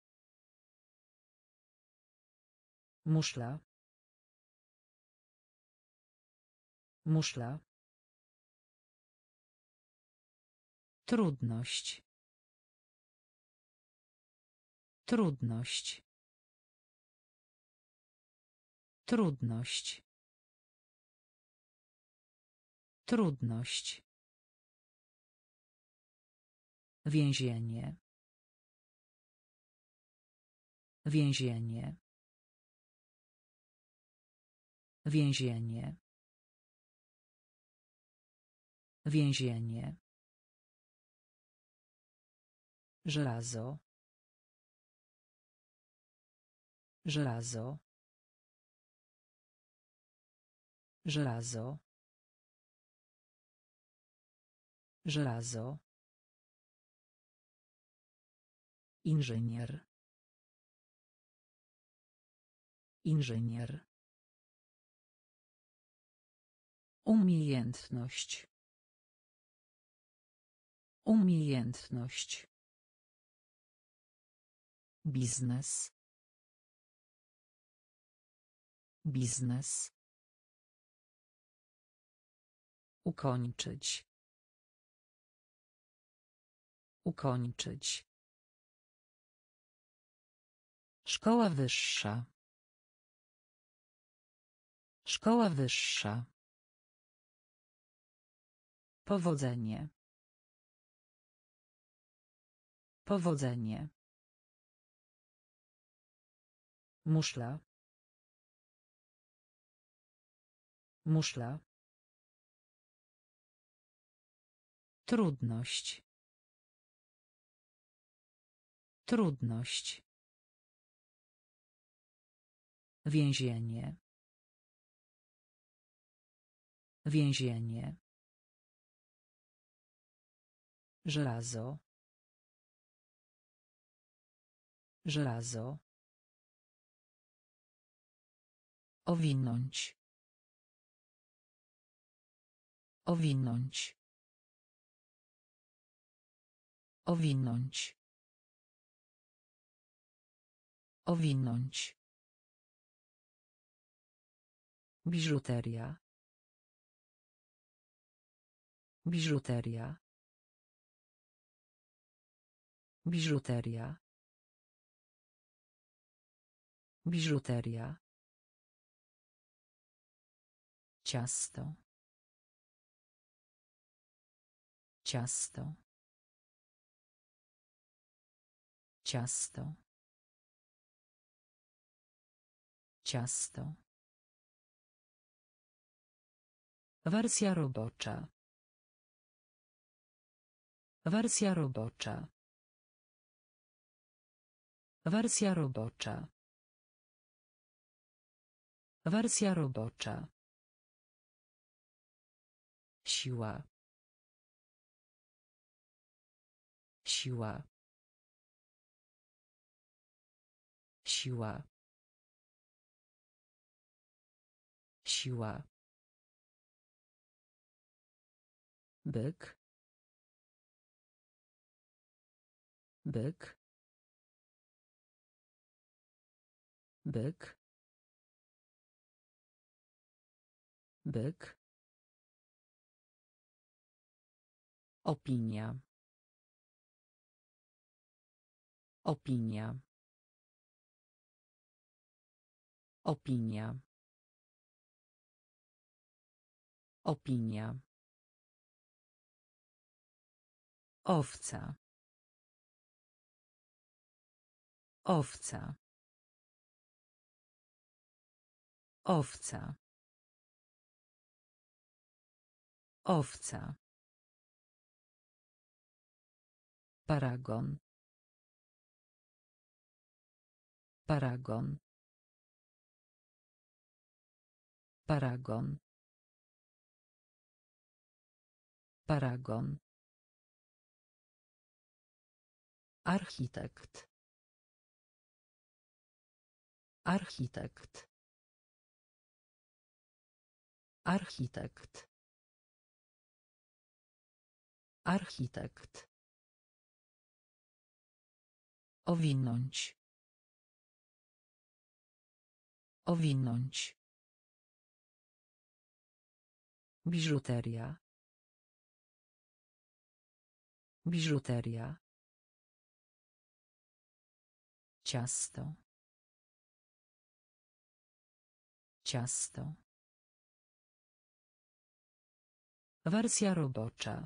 Muszla. Muszla. Trudność. Trudność. Trudność. Trudność. Więzienie. Więzienie. Więzienie. Więzienie. Żelazo. Żelazo. Żelazo. Żelazo. Inżynier. Inżynier. Umiejętność. Umiejętność. Biznes. Biznes. Ukończyć. Ukończyć. Szkoła wyższa. Szkoła wyższa. Powodzenie. Powodzenie. Muszla. Muszla. Trudność. Trudność. Więzienie. Więzienie. Żelazo. Żelazo. Owinąć. Owinąć. Owinąć. Owinąć. Biżuteria. Biżuteria. Biżuteria. Biżuteria. Ciasto. Ciasto. Ciasto. Ciasto. Wersja robocza. Wersja robocza. Wersja robocza. Wersja robocza. Siła. Siła. Siła. Siła. Byk. Byk. Byk. Byk. Opinia. Opinia. Opinia. Opinia. Owca. Owca. Owca. Owca. Paragon. Paragon. Paragon. Paragon. Architekt. Architekt. Architekt. Architekt. Owinąć. Owinąć. Biżuteria. Biżuteria. Ciasto. Ciasto. Wersja robocza.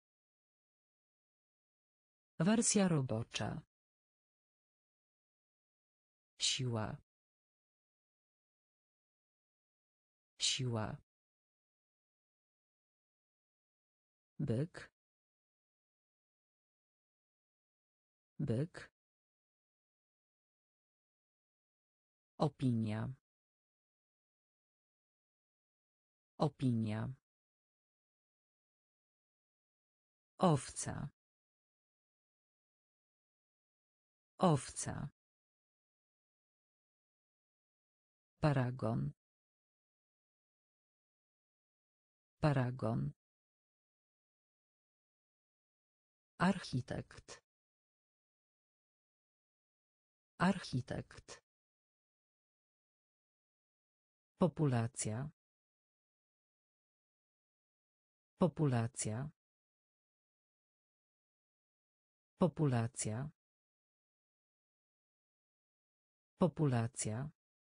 Wersja robocza. Siła. Siła. Byk. Byk. Opinia. Opinia. Owca. Owca. Paragon. Paragon. Architekt. Architekt. Populacja. Populacja. Populacja. Populacja.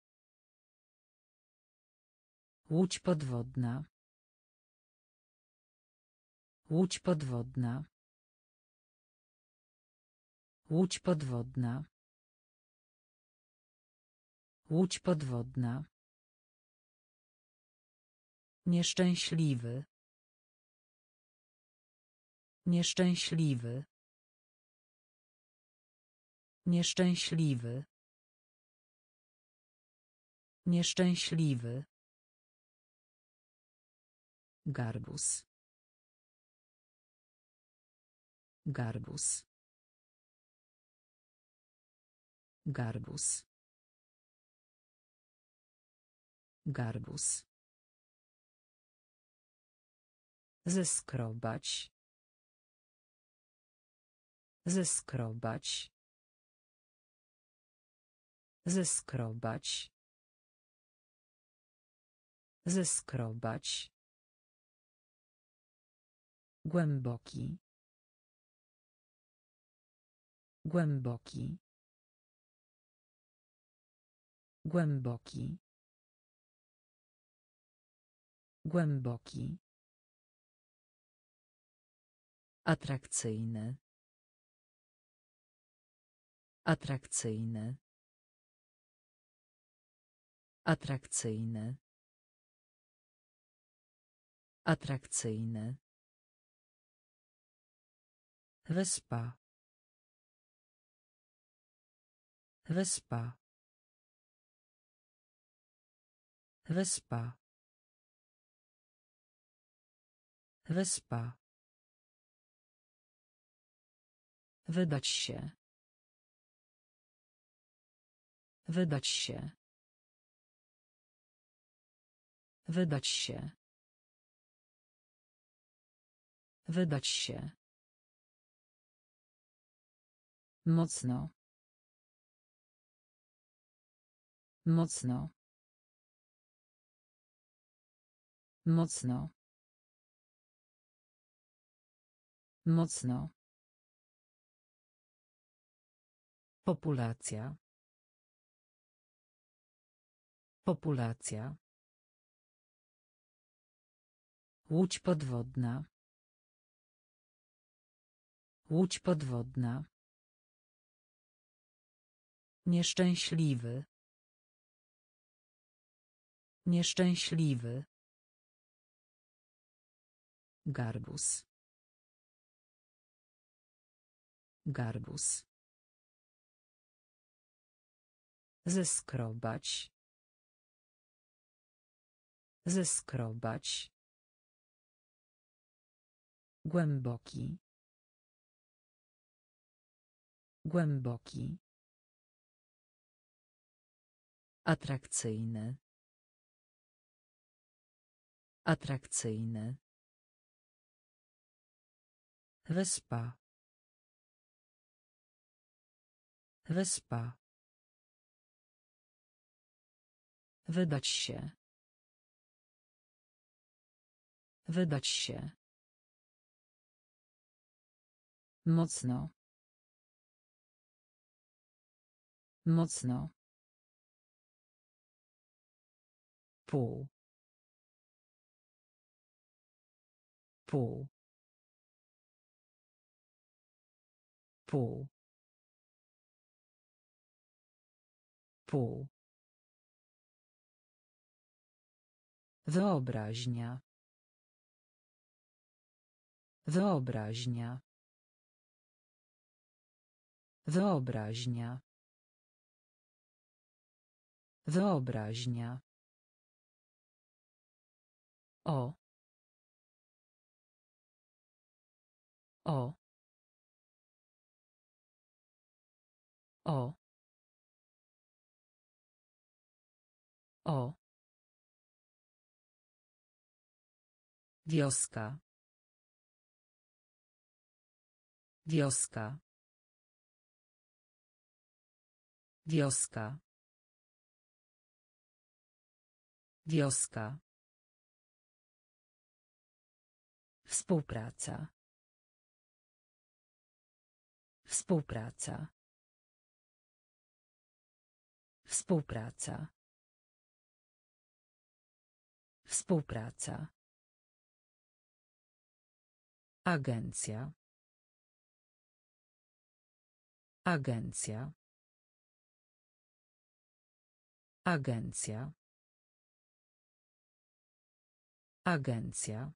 Łódź podwodna. Łódź podwodna. Łódź podwodna. Łódź podwodna. Nieszczęśliwy. Nieszczęśliwy. Nieszczęśliwy. Nieszczęśliwy. Garbus. Garbus. Garbus. Garbus. Zeskrobać. Zeskrobać. Zeskrobać. Zeskrobać. Głęboki. Głęboki. Głęboki. Głęboki. Atrakcyjny. Atrakcyjny. Atrakcyjny. Atrakcyjny. Wyspa. Wyspa. Wyspa. Wyspa. Wydać się. Wydać się. Wydać się. Wydać się. Mocno. Mocno. Mocno. Mocno. Populacja. Populacja. Łódź podwodna. Łódź podwodna. Nieszczęśliwy. Nieszczęśliwy. Garbus. Garbus. Zeskrobać. Zeskrobać. Głęboki. Głęboki. Atrakcyjny. Atrakcyjny. Wyspa. Wyspa. Wydać się. Wydać się. Mocno. Mocno. Pół. Pół. Pół. Pół. Wyobraźnia. Wyobraźnia. Wyobraźnia. Wyobraźnia. O. O. O. O. Wioska. Wioska. Wioska. Wioska. Współpraca. Współpraca. Współpraca. Współpraca. Agencja. Agencja. Agencja. Agencja.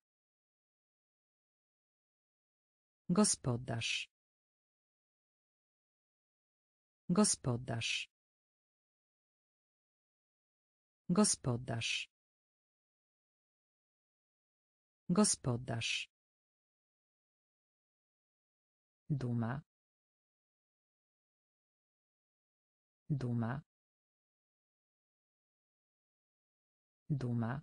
Gospodarz. Gospodarz. Gospodarz. Gospodarz. Duma. Duma. Duma.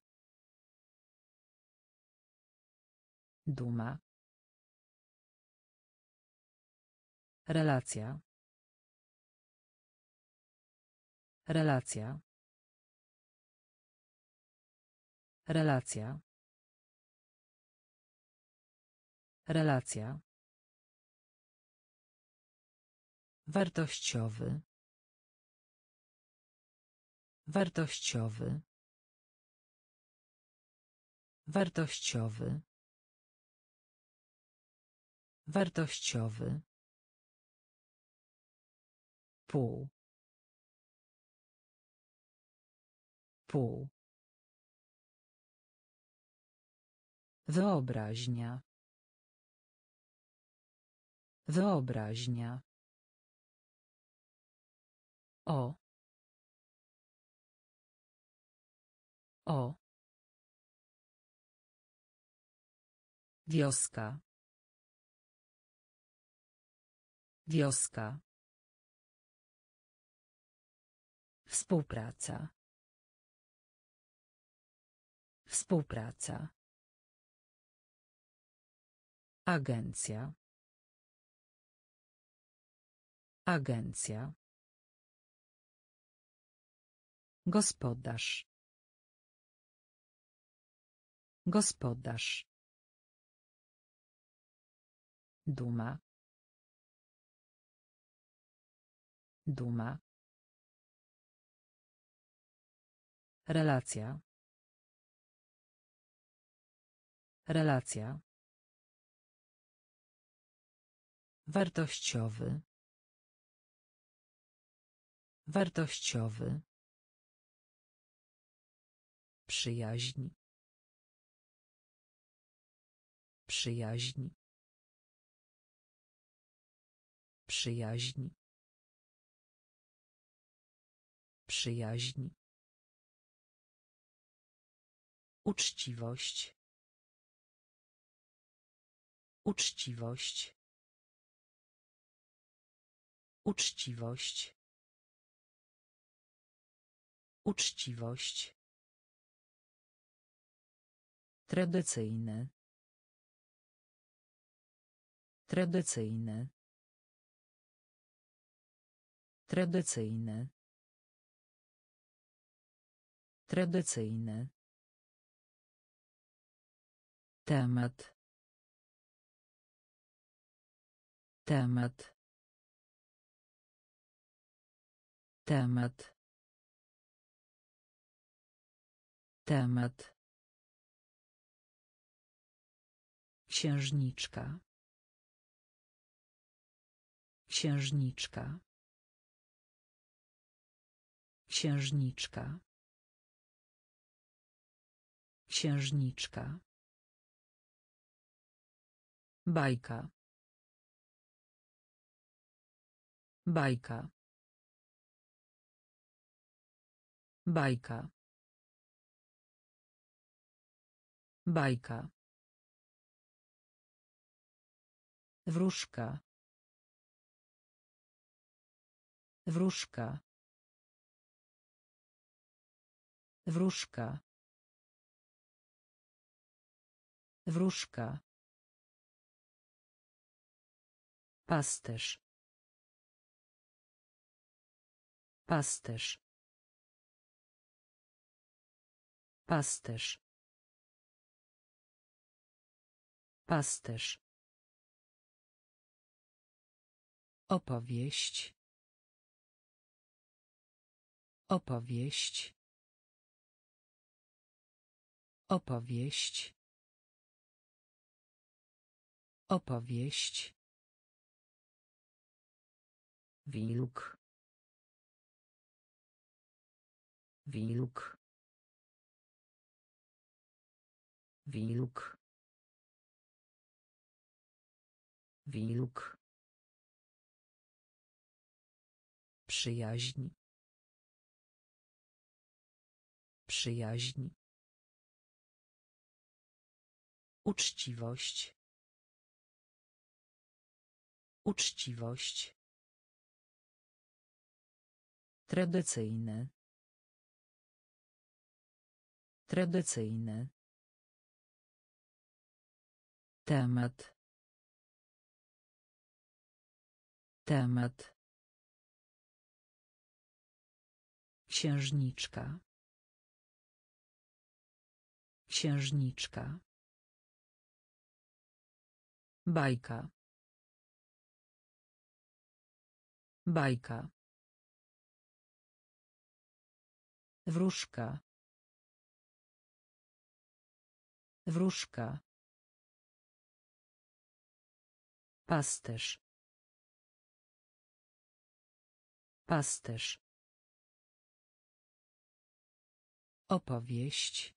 Duma. Relacja. Relacja. Relacja. Relacja. Wartościowy. Wartościowy. Wartościowy. Wartościowy. Pół. Pół. Wyobraźnia. Wyobraźnia. O. O. Wioska. Wioska. Współpraca. Współpraca. Agencja. Agencja. Gospodarz. Gospodarz. Duma. Duma. Relacja. Relacja. Wartościowy. Wartościowy. Przyjaźń. Przyjaźń. Przyjaźń. Przyjaźń. Uczciwość. Uczciwość. Uczciwość. Uczciwość. Tradycyjny. Tradycyjny. Tradycyjny. Tradycyjny. Temat. Temat. Temat. Temat. Księżniczka. Księżniczka. Księżniczka. Księżniczka. Bajka. Bajka. Bajka. Bajka. Wróżka. Wróżka. Wróżka. Wróżka. Pasterz. Pasterz. Pasterz. Pasterz. Opowieść. Opowieść. Opowieść. Opowieść. Wilk. Wilk. Wilk. Wilk. Przyjaźń. Przyjaźń. Uczciwość. Uczciwość. Tradycyjny. Tradycyjny. Temat. Temat. Księżniczka. Księżniczka. Bajka. Bajka. Wróżka. Wróżka. Pasterz. Pasterz. Opowieść.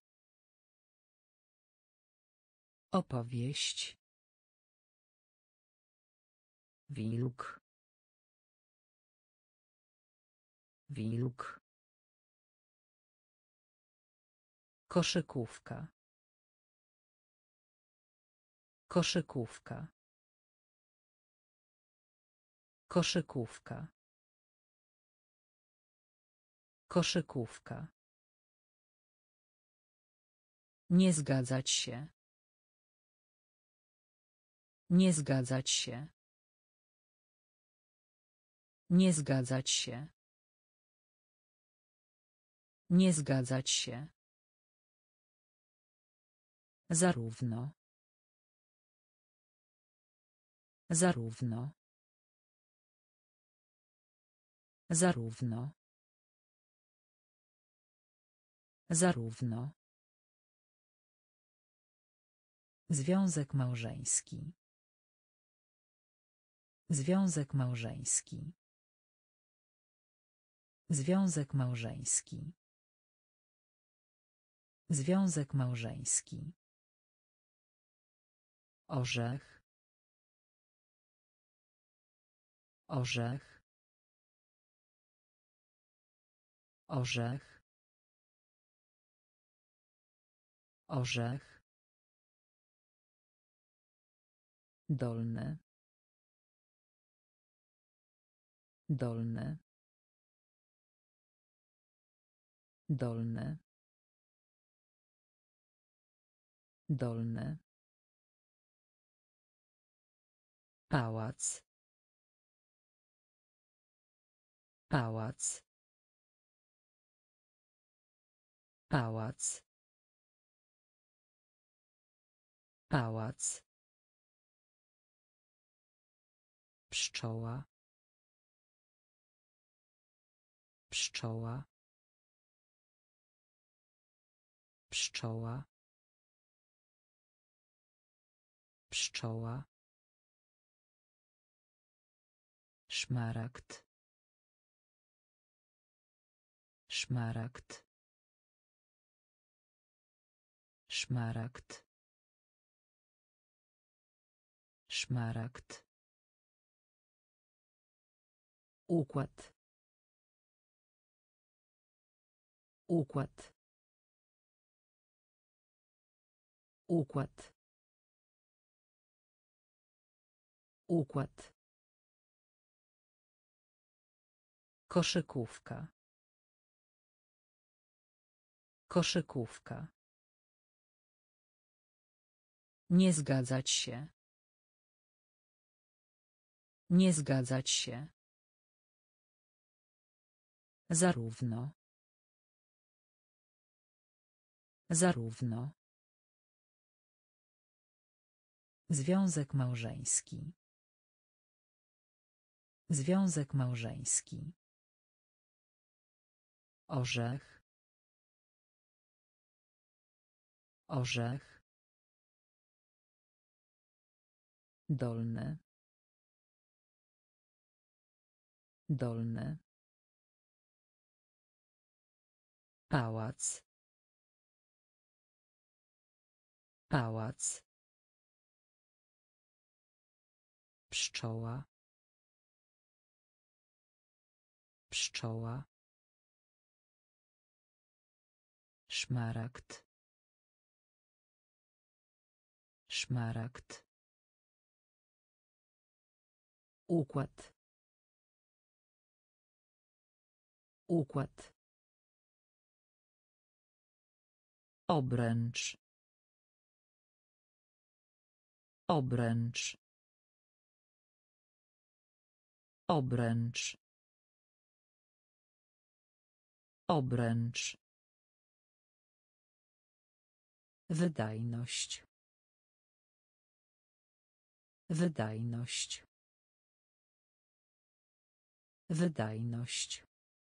Opowieść. Wilk. Wilk. Koszykówka. Koszykówka. Koszykówka. Koszykówka. Nie zgadzać się. Nie zgadzać się. Nie zgadzać się. Nie zgadzać się. Zarówno. Zarówno. Zarówno. Zarówno. Związek małżeński. Związek małżeński. Związek małżeński. Związek małżeński. Orzech. Orzech. Orzech. Orzech. Dolny. Dolny. Dolny. Dolny. Pałac. Pałac. Pałac. Pałac. Pszczoła. Pszczoła. Pszczoła. Pszczoła. Szmaragd. Szmaragd. Szmaragd. Szmaragd. Układ. Układ. Układ. Układ. Koszykówka. Koszykówka. Nie zgadzać się. Nie zgadzać się. Zarówno. Zarówno. Związek małżeński. Związek małżeński. Orzech. Orzech. Dolny. Dolny. Pałac. Pałac. Pszczoła. Pszczoła. Szmaragd. Szmaragd. Układ. Układ. Obręcz. Obręcz. Obręcz. Obręcz. Wydajność. Wydajność. Wydajność.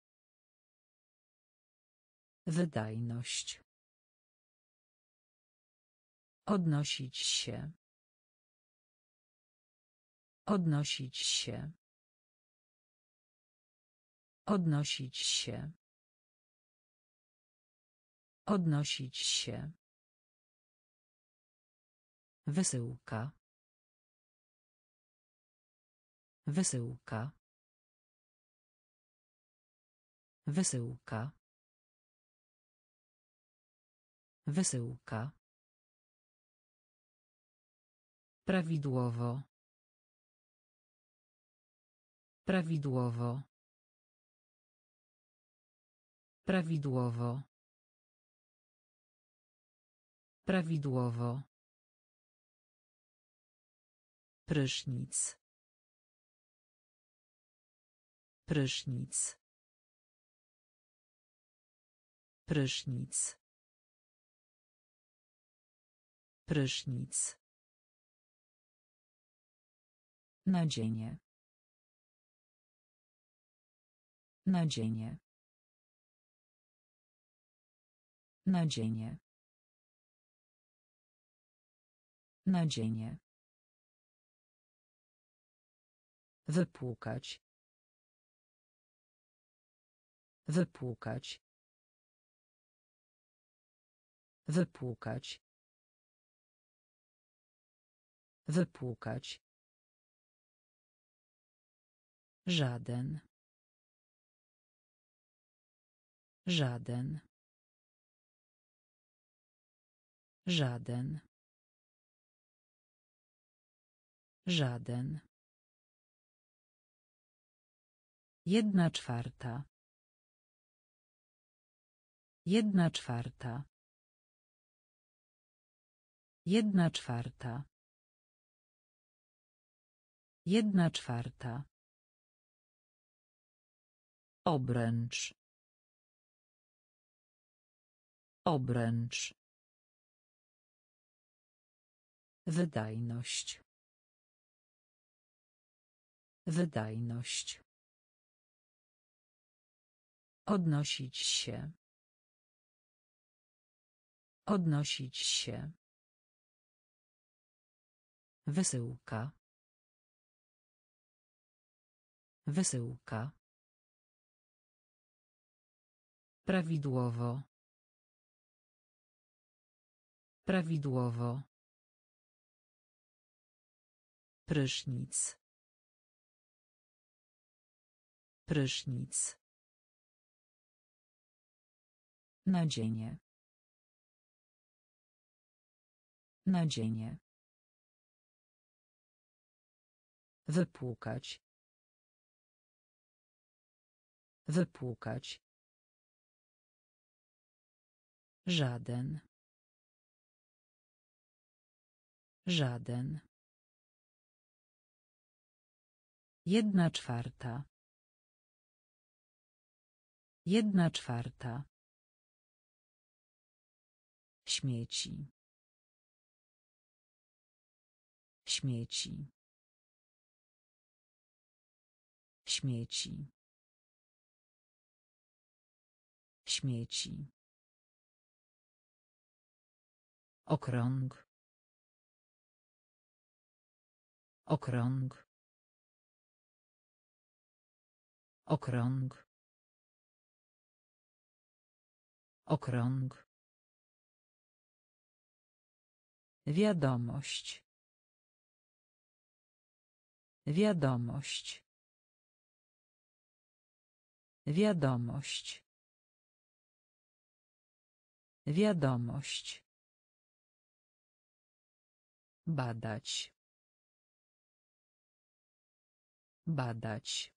Wydajność. Odnosić się. Odnosić się. Odnosić się. Odnosić się. Wysyłka. Wysyłka. Wysyłka. Wysyłka. Prawidłowo. Prawidłowo. Prawidłowo. Prawidłowo. Prysznic. Prysznic. Prysznic. Prysznic. Nadzienie. Nadzienie. Nadzienie. Nadzienie. Wypłukać. Wypłukać. Wypłukać. Wypłukać. Żaden. Żaden. Żaden. Żaden. 1/4. 1/4. 1/4. 1/4. Obręcz. Obręcz. Wydajność. Wydajność. Odnosić się. Odnosić się. Wysyłka. Wysyłka. Prawidłowo. Prawidłowo. Prysznic. Prysznic. Nadzienie. Nadzienie. Wypłukać. Wypłukać. Żaden. Żaden. 1/4. 1/4. Śmieci. Śmieci. Śmieci. Śmieci. Okrąg. Okrąg. Okrąg. Okrąg. Wiadomość. Wiadomość. Wiadomość. Wiadomość. Badać. Badać.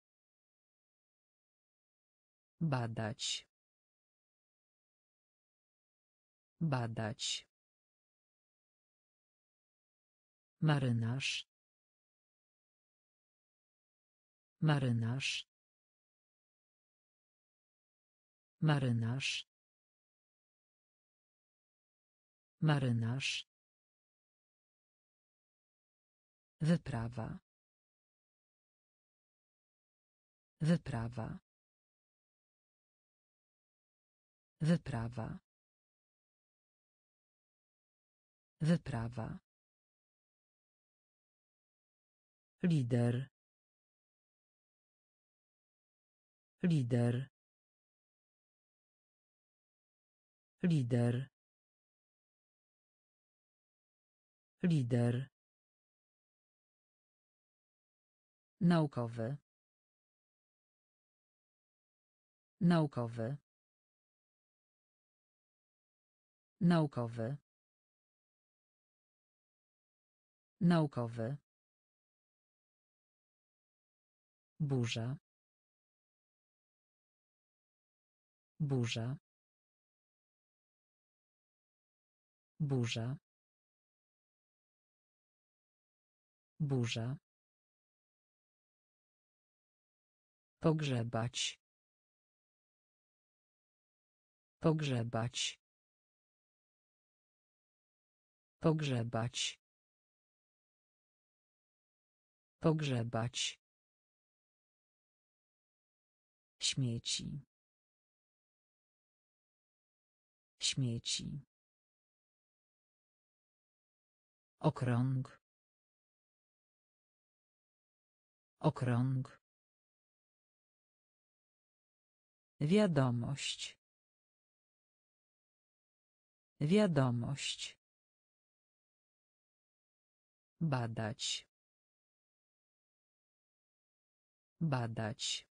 Badać. Badać. Marynarz. Marynarz. Marynarz. Marynarz. Wyprawa. Wyprawa. Wyprawa. Wyprawa. Lider. Lider. Lider. Lider. Naukowy. Naukowy. Naukowy. Naukowy. Burza. Burza. Burza. Burza. Pogrzebać. Pogrzebać. Pogrzebać. Pogrzebać. Śmieci. Śmieci. Okrąg. Okrąg. Wiadomość. Wiadomość. Badać. Badać.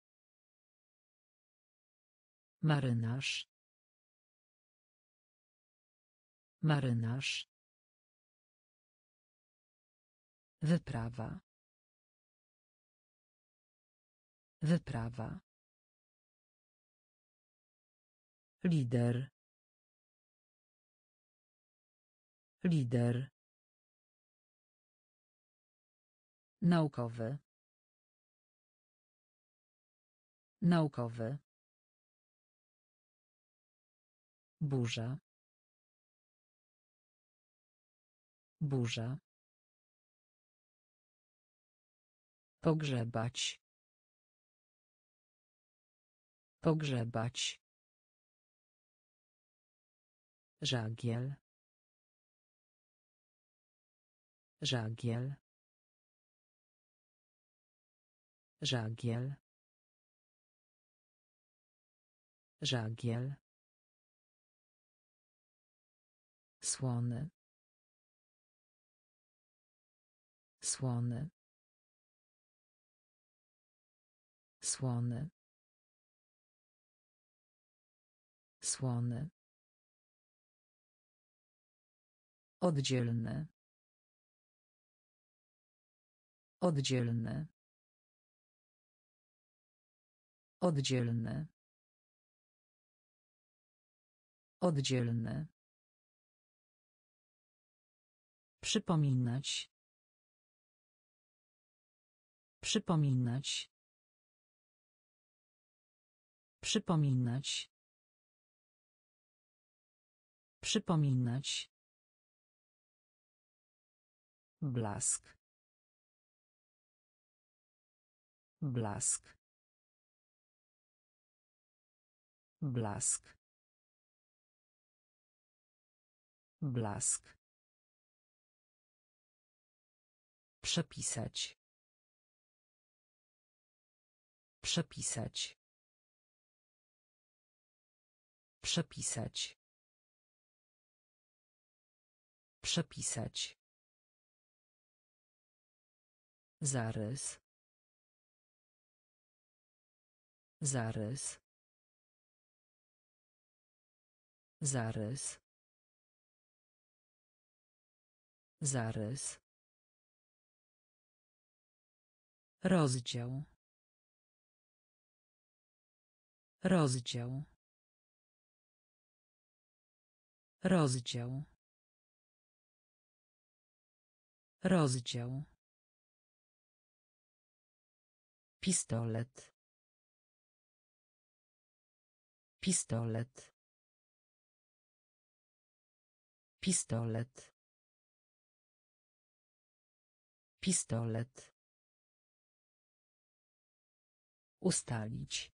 Marynarz. Marynarz. Wyprawa. Wyprawa. Lider. Lider. Naukowy. Naukowy. Burza. Burza. Pogrzebać. Pogrzebać. Żagiel. Żagiel. Żagiel. Żagiel. Słony. Słony. Słony. Słony. Oddzielny. Oddzielny. Oddzielny. Oddzielny. Przypominać. Przypominać. Przypominać. Przypominać. Blask. Blask. Blask. Blask. Przepisać. Przepisać. Przepisać. Przepisać. Zarys. Zarys. Zarys. Zarys. Rozdział. Rozdział. Rozdział. Rozdział. Pistolet. Pistolet. Pistolet. Pistolet. Ustalić.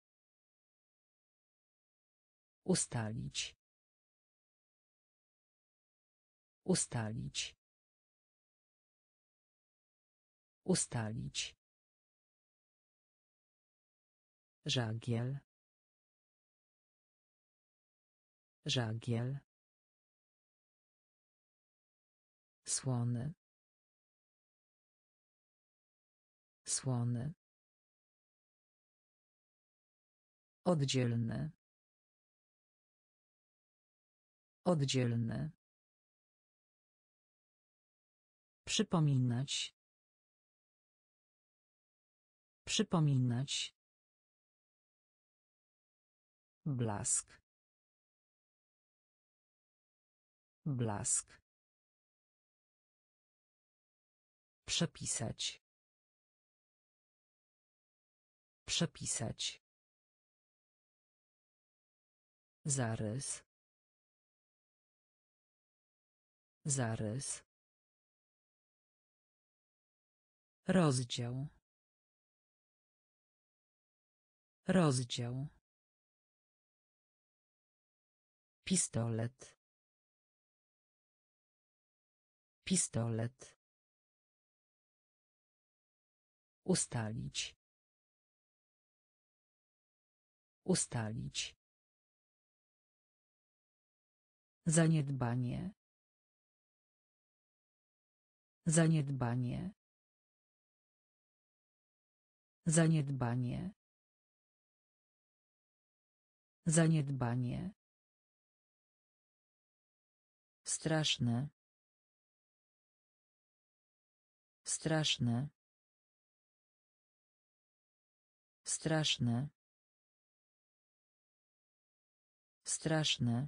Ustalić. Ustalić. Ustalić. Żagiel. Żagiel. Słony. Słony. Oddzielny. Oddzielny. Przypominać. Przypominać. Blask. Blask. Przepisać. Przepisać. Zarys. Zarys. Rozdział. Rozdział. Pistolet. Pistolet. Ustalić. Ustalić. Zaniedbanie. Zaniedbanie. Zaniedbanie. Zaniedbanie. Straszne. Straszne. Straszne. Straszne.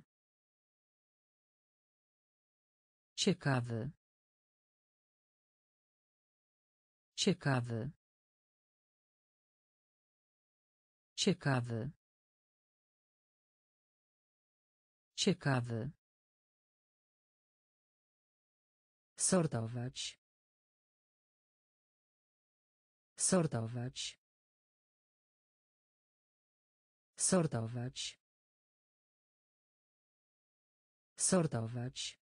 Ciekawy. Ciekawy. Ciekawy. Ciekawy. Sortować. Sortować. Sortować. Sortować.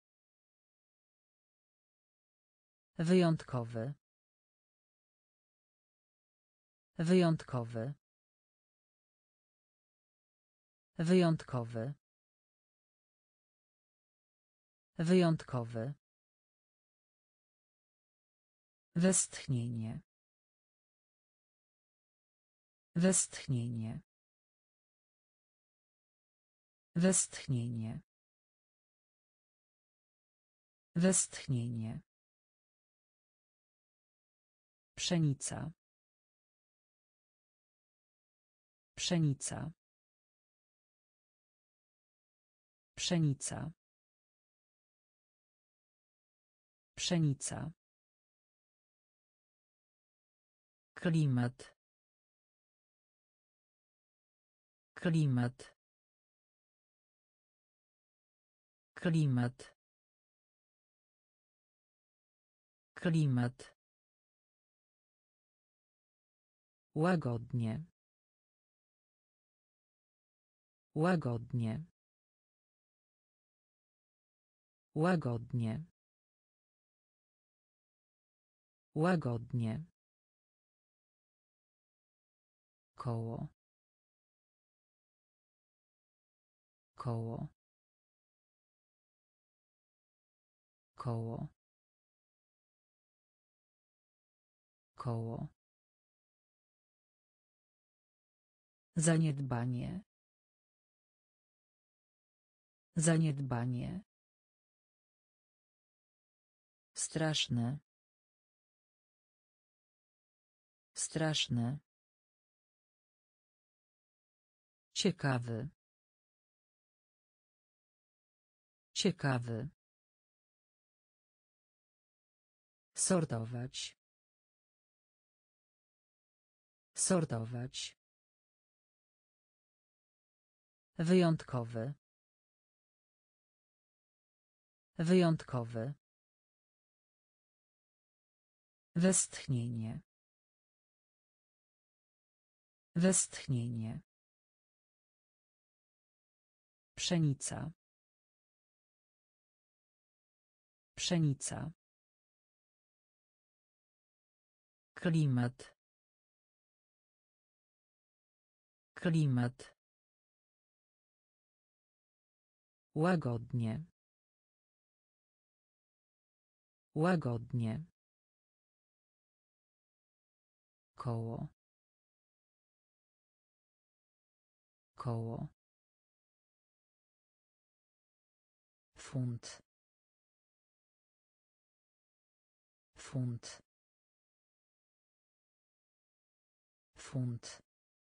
Wyjątkowy. Wyjątkowy. Wyjątkowy. Wyjątkowy. Westchnienie. Westchnienie. Westchnienie. Westchnienie. Pszenica. Pszenica. Pszenica. Pszenica. Klimat. Klimat. Klimat. Klimat. Łagodnie. Łagodnie. Łagodnie. Łagodnie. Koło. Koło. Koło. Koło. Zaniedbanie. Zaniedbanie. Straszne. Straszne. Ciekawy. Ciekawy. Sortować. Sortować. Wyjątkowy. Wyjątkowy. Westchnienie. Westchnienie. Pszenica. Pszenica. Klimat. Klimat. Łagodnie. Łagodnie. Koło. Koło. Funt. Funt. Funt.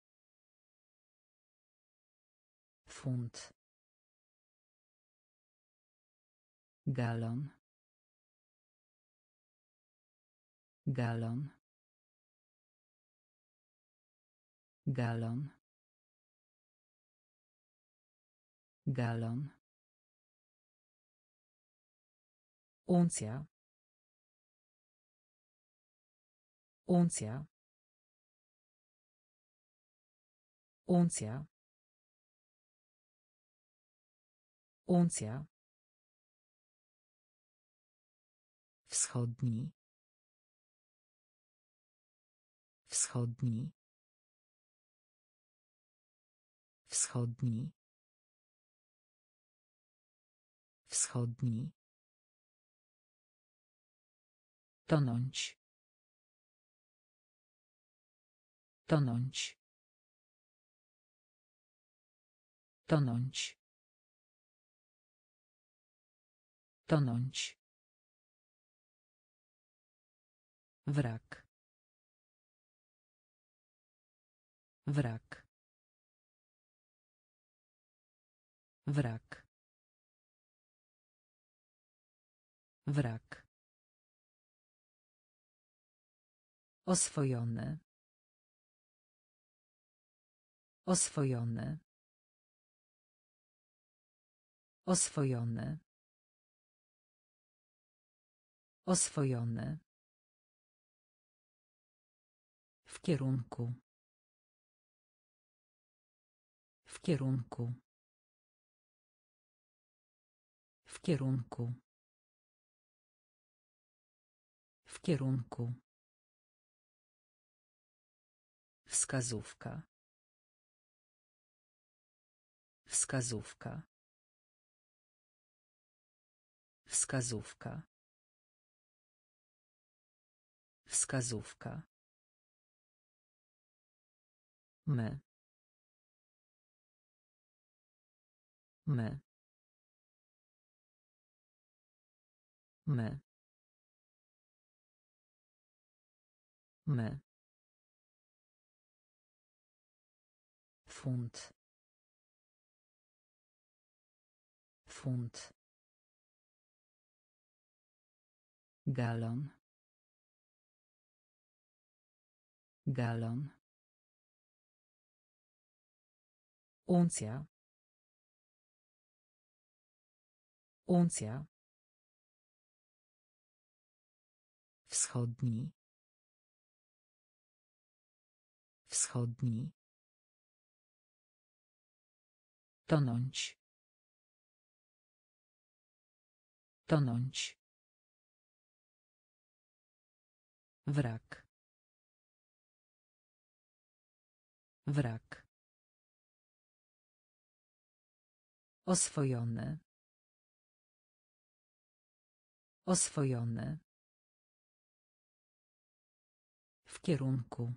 Funt. Galon. Galon. Galon. Galon. Uncja. Uncja. Uncja. Uncja. Wschodni. Wschodni. Wschodni. Wschodni. Tonąć. Tonąć. Tonąć. Tonąć. Wrak. Wrak. Wrak. Wrak. Oswojony. Oswojony. Oswojony. Oswojony. W kierunku. W kierunku. W kierunku. W kierunku. Wskazówka. Wskazówka. Wskazówka. Wskazówka. My. My. My. My. Funt. Funt. Galon. Galon. Uncja. Uncja. Wschodni. Wschodni. Tonąć. Tonąć. Wrak. Wrak. Oswojony. Oswojony. W kierunku.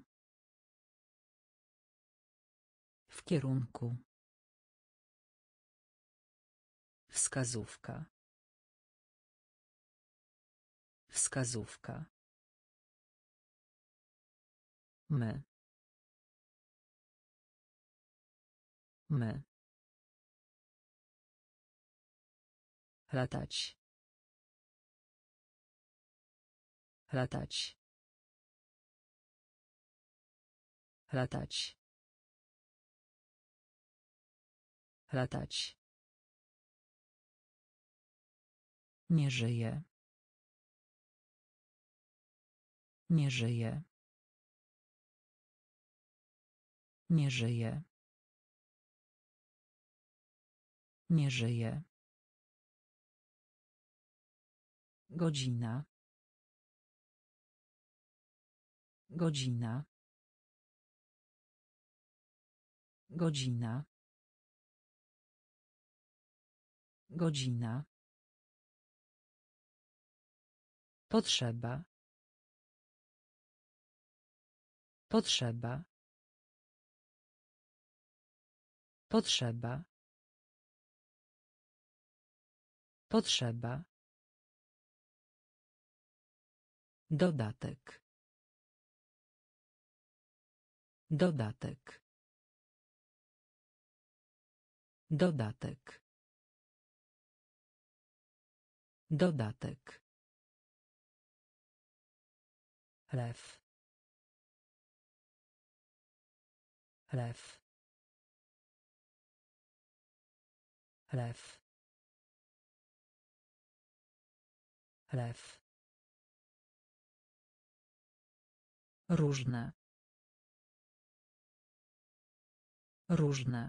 W kierunku. Wskazówka. Wskazówka. My. My. Latać. Latać. Latać. Latać. Nie żyje. Nie żyje. Nie żyje. Nie żyje. Godzina. Godzina. Godzina. Godzina. Potrzeba. Potrzeba. Potrzeba. Potrzeba. Dodatek. Dodatek. Dodatek. Dodatek. Lew. Lew. Lew. Lew. Różne. Różne.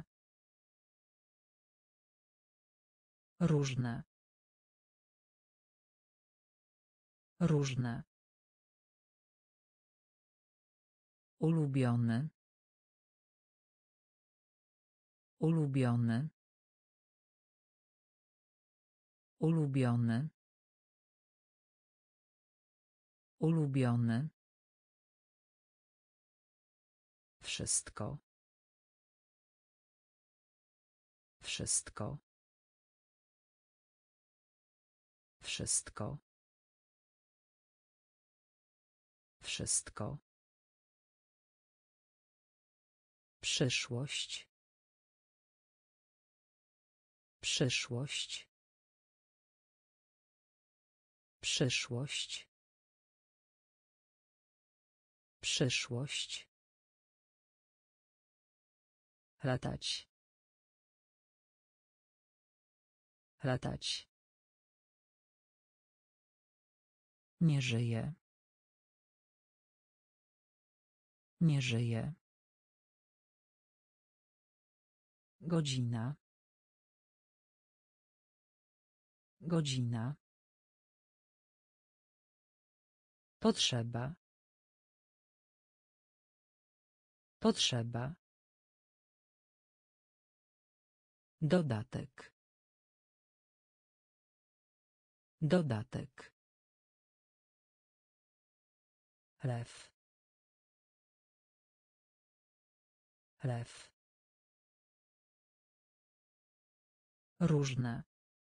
Różne. Różne. Ulubiony. Ulubiony. Ulubiony. Ulubiony. Wszystko. Wszystko. Wszystko. Wszystko. Przyszłość. Przyszłość. Przyszłość. Przyszłość. Latać. Latać. Nie żyje. Nie żyje. Godzina. Godzina. Potrzeba. Potrzeba. Dodatek. Dodatek. Lew. Lew. Różne.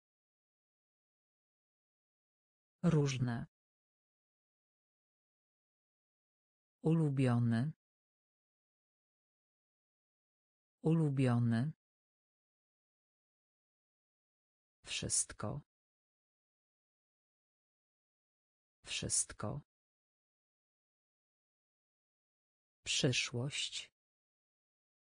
Różne. Ulubiony. Ulubiony. Wszystko. Wszystko. Przyszłość.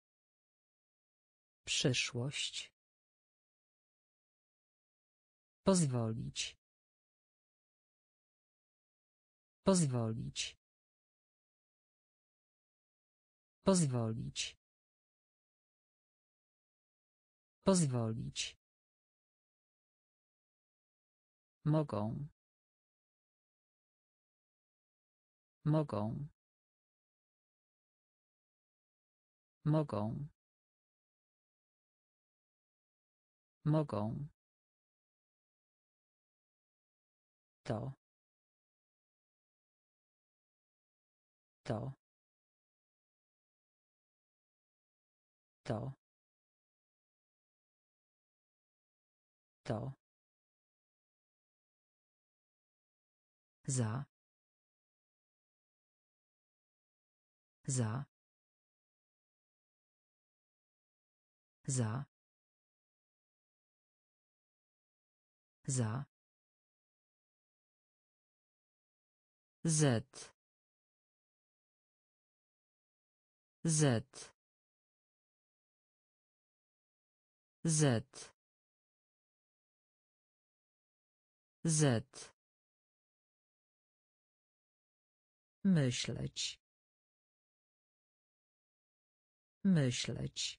Przyszłość. Pozwolić. Pozwolić. Pozwolić. Pozwolić. Mogą. Mogą. Mogą. Mogą. To. To. To. To. Za. Za. Za. Za. Z. Z. Z. Z. Myśleć. Myśleć.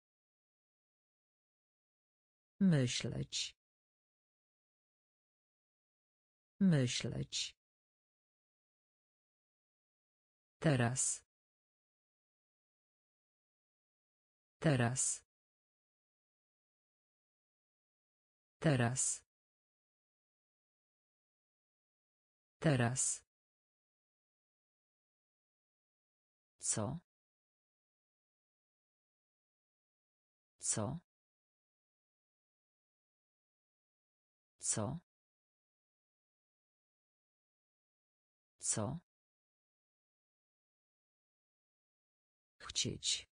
Myśleć. Myśleć. Teraz. Teraz. Teraz. Teraz. Co? Co? Co? Co? Chcieć.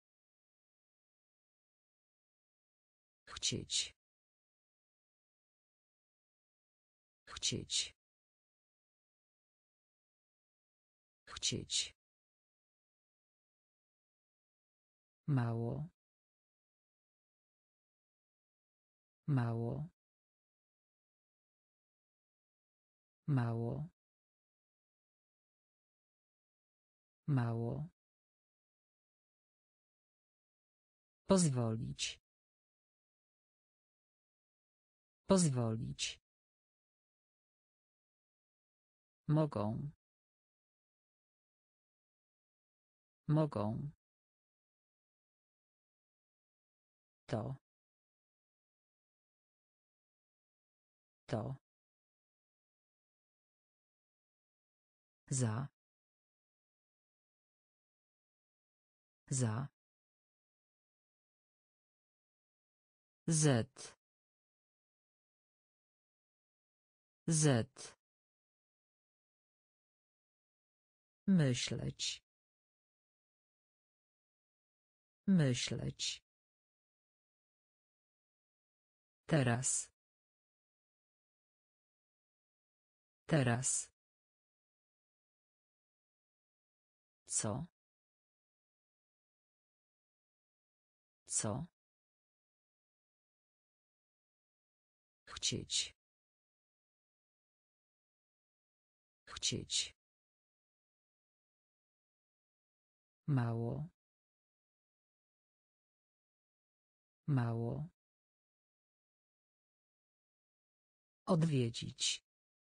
Chcieć. Chcieć. Chcieć. Mało. Mało. Mało. Mało. Pozwolić. Pozwolić. Mogą. Mogą. To. To. Za. Za. Z. Z. Myśleć. Myśleć. Teraz. Teraz. Co? Co? Chcieć. Chcieć. Mało. Mało. Odwiedzić.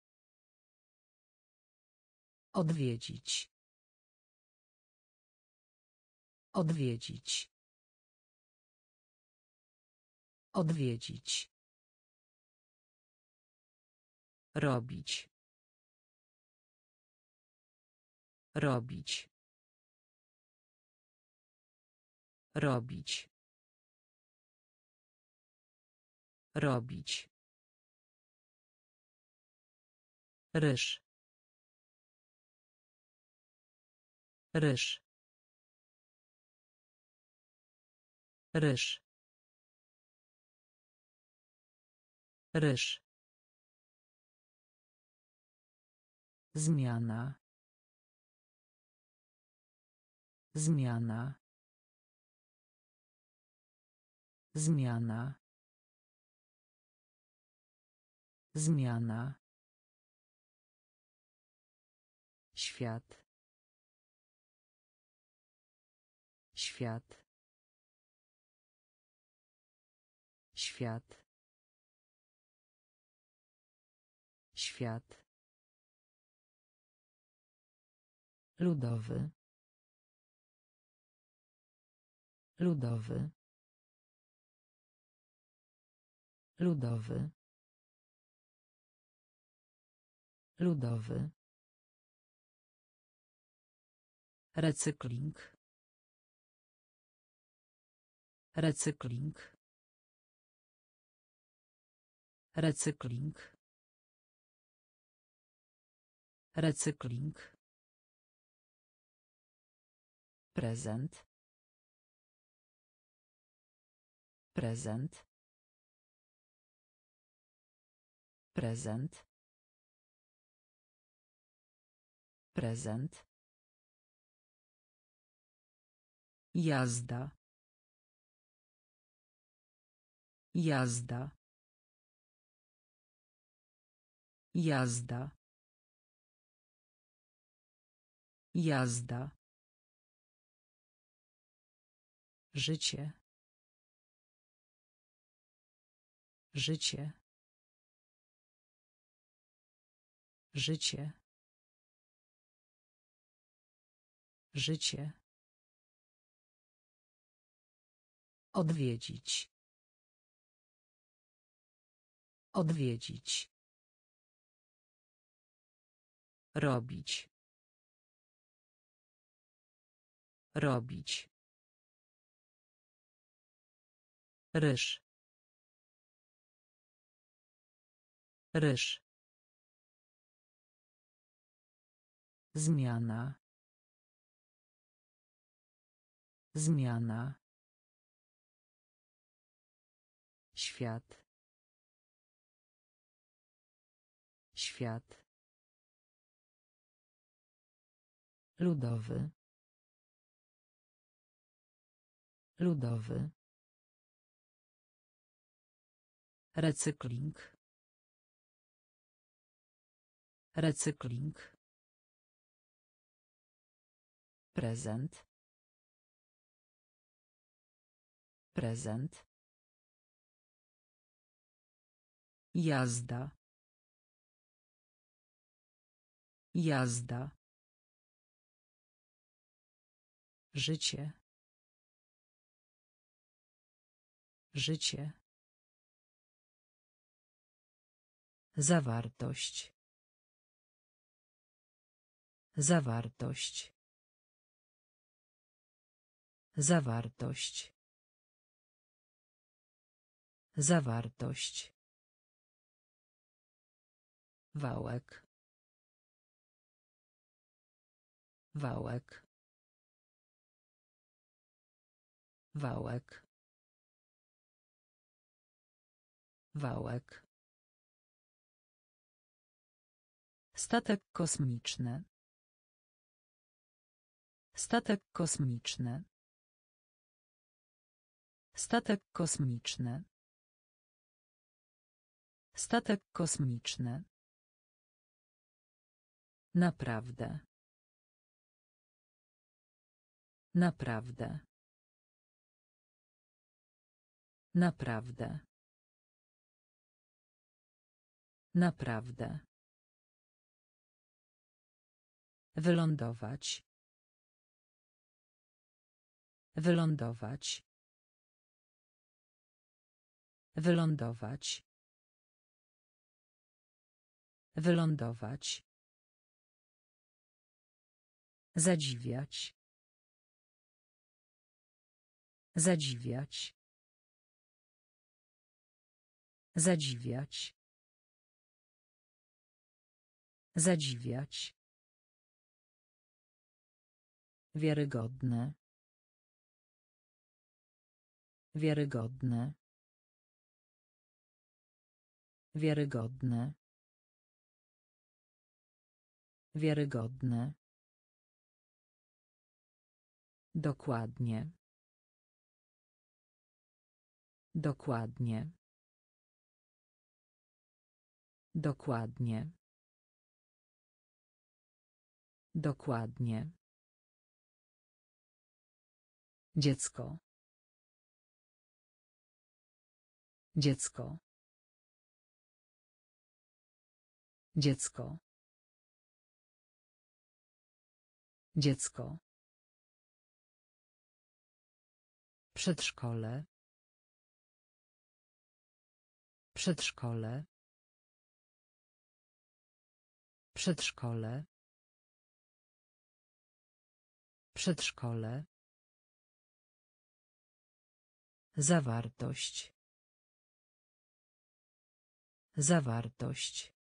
Odwiedzić. Odwiedzić. Odwiedzić. Robić. Robić. Robić. Robić. Ryż. Ryż. Ryż. Ryż. Zmiana. Zmiana. Zmiana. Zmiana. Świat. Świat. Świat. Świat. Ludowy. Ludowy. Ludowy. Ludowy. Recykling. Recykling. Recykling. Recykling. Prezent. Prezent. Prezent. Prezent. Jazda. Jazda. Jazda. Jazda. Życie. Życie. Życie. Życie. Odwiedzić. Odwiedzić. Robić. Robić. Ryż. Ryż. Zmiana. Zmiana. Świat. Świat. Ludowy. Ludowy. Recykling. Recykling. Prezent. Prezent. Jazda. Jazda. Życie. Życie. Zawartość. Zawartość. Zawartość. Zawartość. Wałek. Wałek. Wałek. Wałek. Statek kosmiczny. Statek kosmiczny. Statek kosmiczny. Statek kosmiczny. Naprawdę. Naprawdę. Naprawdę. Naprawdę. Wylądować. Wylądować. Wylądować. Wylądować. Zadziwiać. Zadziwiać. Zadziwiać. Zadziwiać. Wiarygodne. Wiarygodne. Wiarygodne. Wiarygodne. Dokładnie. Dokładnie. Dokładnie. Dokładnie. Dziecko. Dziecko. Dziecko. Dziecko. Przedszkole. Przedszkole. Przedszkole. Przedszkole. Zawartość. Zawartość.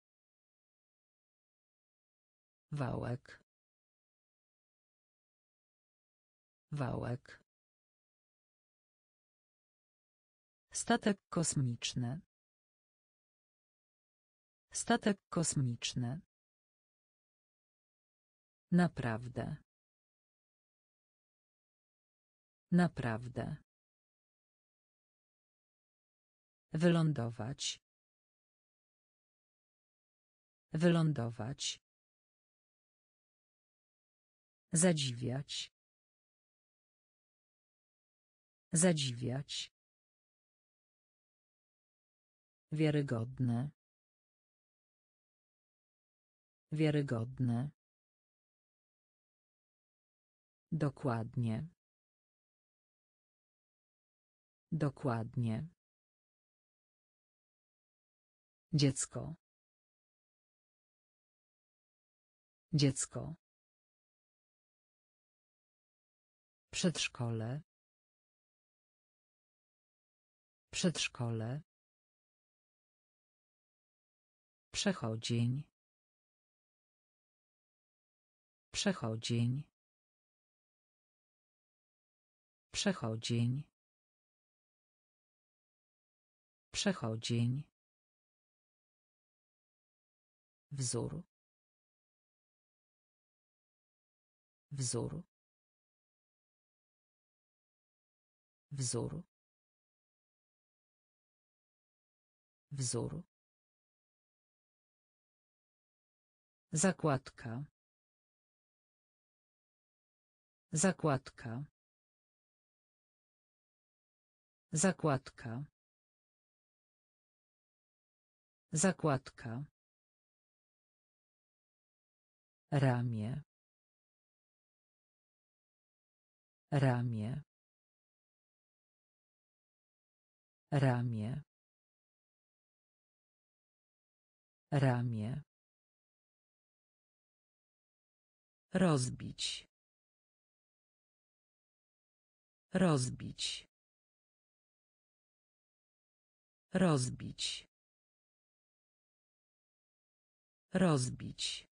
Wałek. Wałek. Statek kosmiczny. Statek kosmiczny. Naprawdę. Naprawdę. Wylądować. Wylądować. Zadziwiać. Zadziwiać. Wiarygodne. Wiarygodne. Dokładnie. Dokładnie. Dziecko. Dziecko. Przedszkole. Przedszkole. Przechodzień. Przechodzień. Przechodzień. Przechodzień. Wzór. Wzór. Wzór. Wzór. Zakładka. Zakładka. Zakładka. Zakładka. Ramię. Ramię. Ramię. Ramię. Rozbić. Rozbić. Rozbić. Rozbić.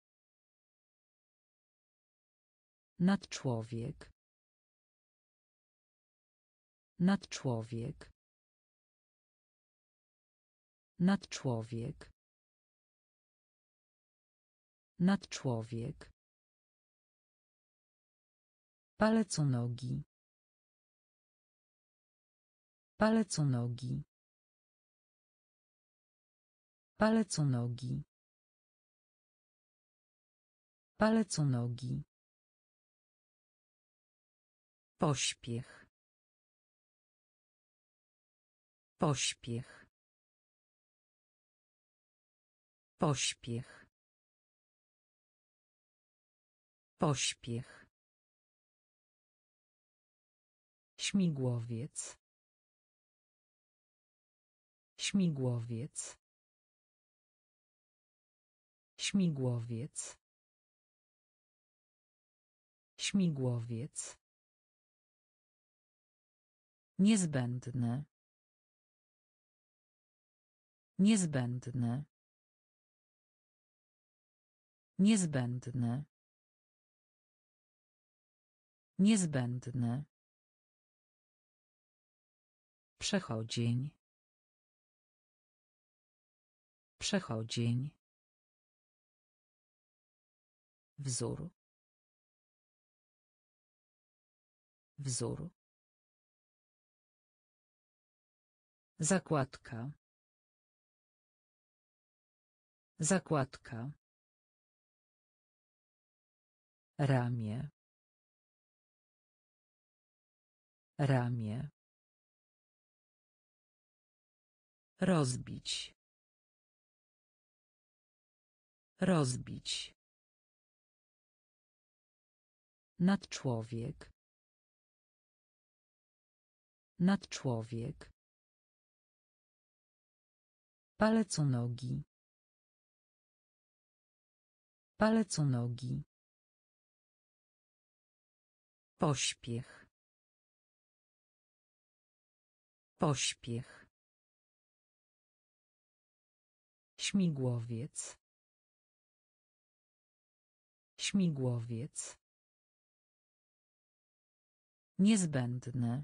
Nadczłowiek. Nadczłowiek. Nadczłowiek. Nadczłowiek. Palec u nogi. Palec u nogi. Palec u nogi. Palec u nogi. Pośpiech. Pośpiech. Pośpiech. Pośpiech. Śmigłowiec. Śmigłowiec. Śmigłowiec. Śmigłowiec. Niezbędne. Niezbędne. Niezbędne. Niezbędne. Przechodzień. Przechodzień. Wzór. Wzór. Zakładka. Zakładka. Ramię. Ramię. Rozbić. Rozbić. Nadczłowiek. Nadczłowiek. Palec u nogi. Palec u nogi. Pośpiech. Pośpiech. Śmigłowiec. Śmigłowiec. Niezbędne.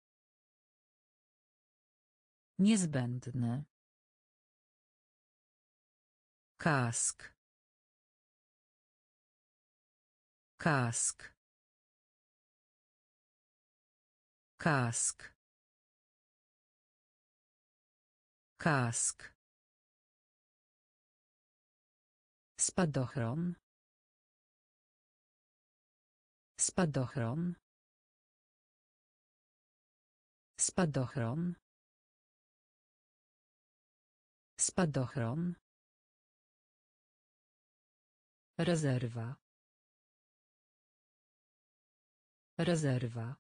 Niezbędne. Kask. Kask. Kask. Kask. Spadochron. Spadochron. Spadochron. Spadochron. Rezerwa. Rezerwa.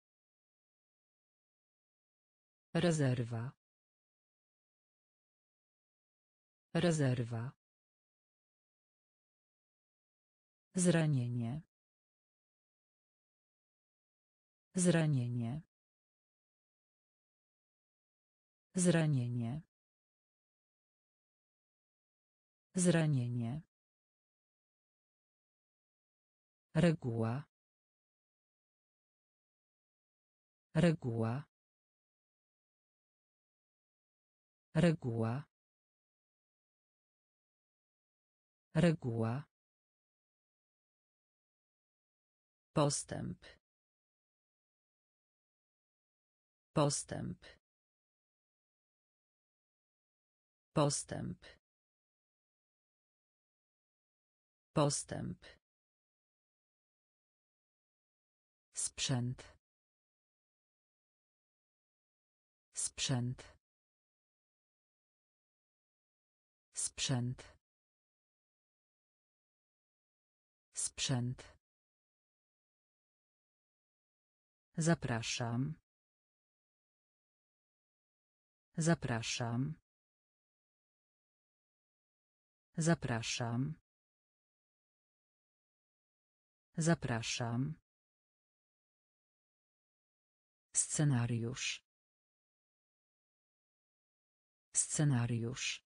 Rezerwa. Rezerwa. Zranienie. Zranienie. Zranienie. Zranienie. Reguła. Reguła. Reguła. Reguła. Postęp. Postęp. Postęp. Postęp. Sprzęt. Sprzęt. Sprzęt. Sprzęt. Zapraszam. Zapraszam. Zapraszam. Zapraszam. Scenariusz. Scenariusz.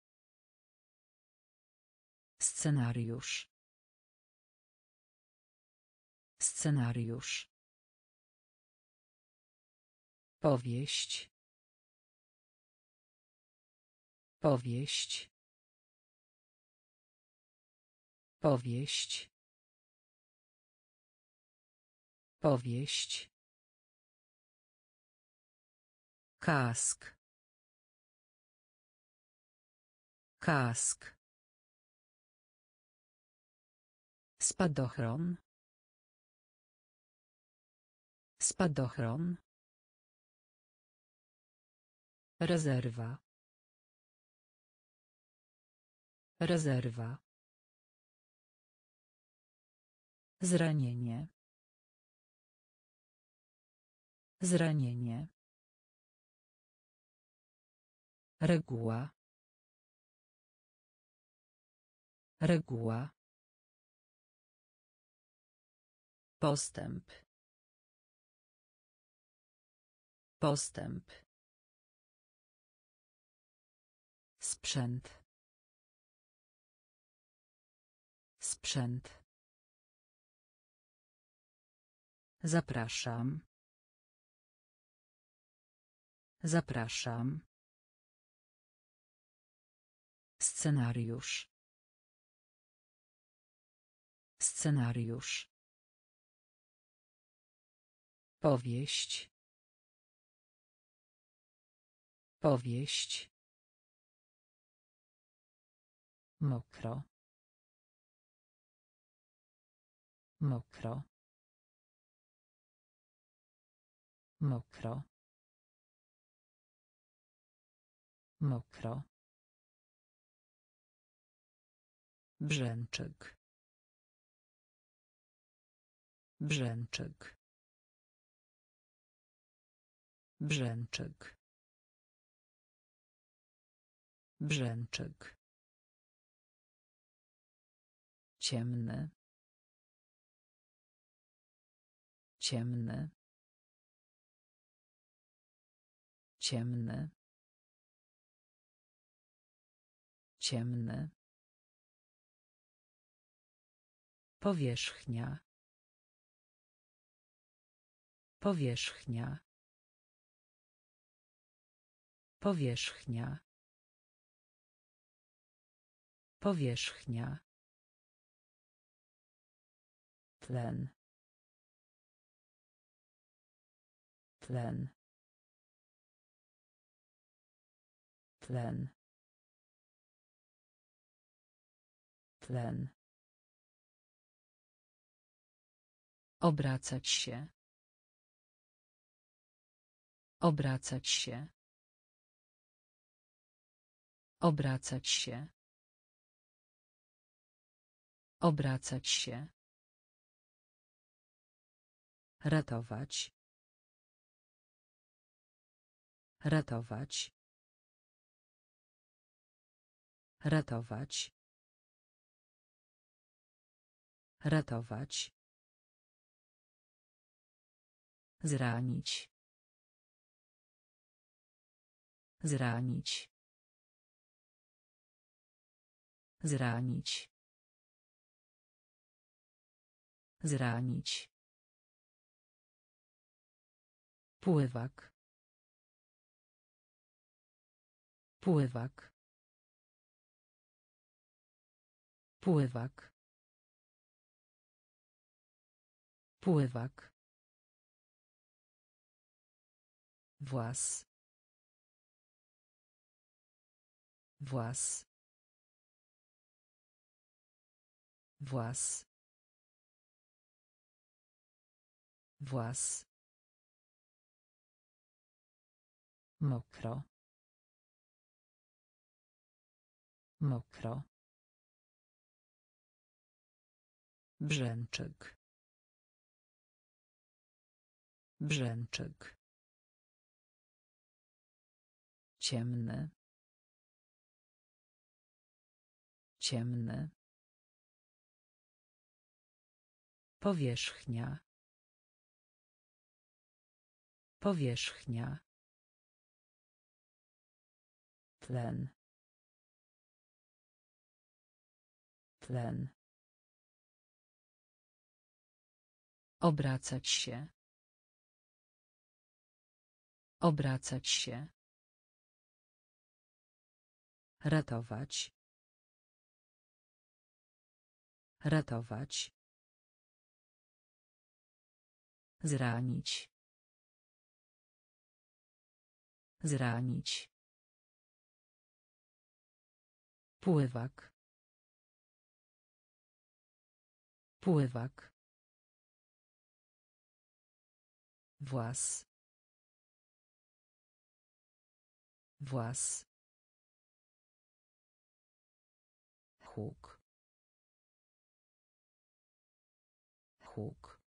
Scenariusz. Scenariusz. Powieść. Powieść. Powieść. Powieść. Kask. Kask. Spadochron. Spadochron. Rezerwa. Rezerwa. Zranienie. Zranienie. Reguła. Reguła. Postęp. Postęp. Sprzęt. Sprzęt. Zapraszam. Zapraszam. Scenariusz. Scenariusz. Powieść. Powieść. Mokro. Mokro. Mokro. Mokro. Brzęczyk. Brzęczyk. Brzęczyk. Brzęczyk. Ciemny. Ciemny. Ciemny. Ciemny. Powierzchnia. Powierzchnia. Powierzchnia. Powierzchnia. Tlen. Tlen. Tlen. Tlen. Obracać się. Obracać się. Obracać się. Obracać się. Ratować. Ratować. Ratować. Ratować. Zranić. Zranić. Zranić. Zranić. Pływak. Pływak. Pływak. Pływak. Włas. Włas. Włas. Włas. Mokro. Mokro. Brzęczyk. Brzęczyk. Ciemny. Ciemny. Powierzchnia. Powierzchnia. Tlen. Tlen. Obracać się. Obracać się. Ratować. Ratować. Zranić. Zranić. Pływak. Pływak. Włas. Włas. Huk. Huk.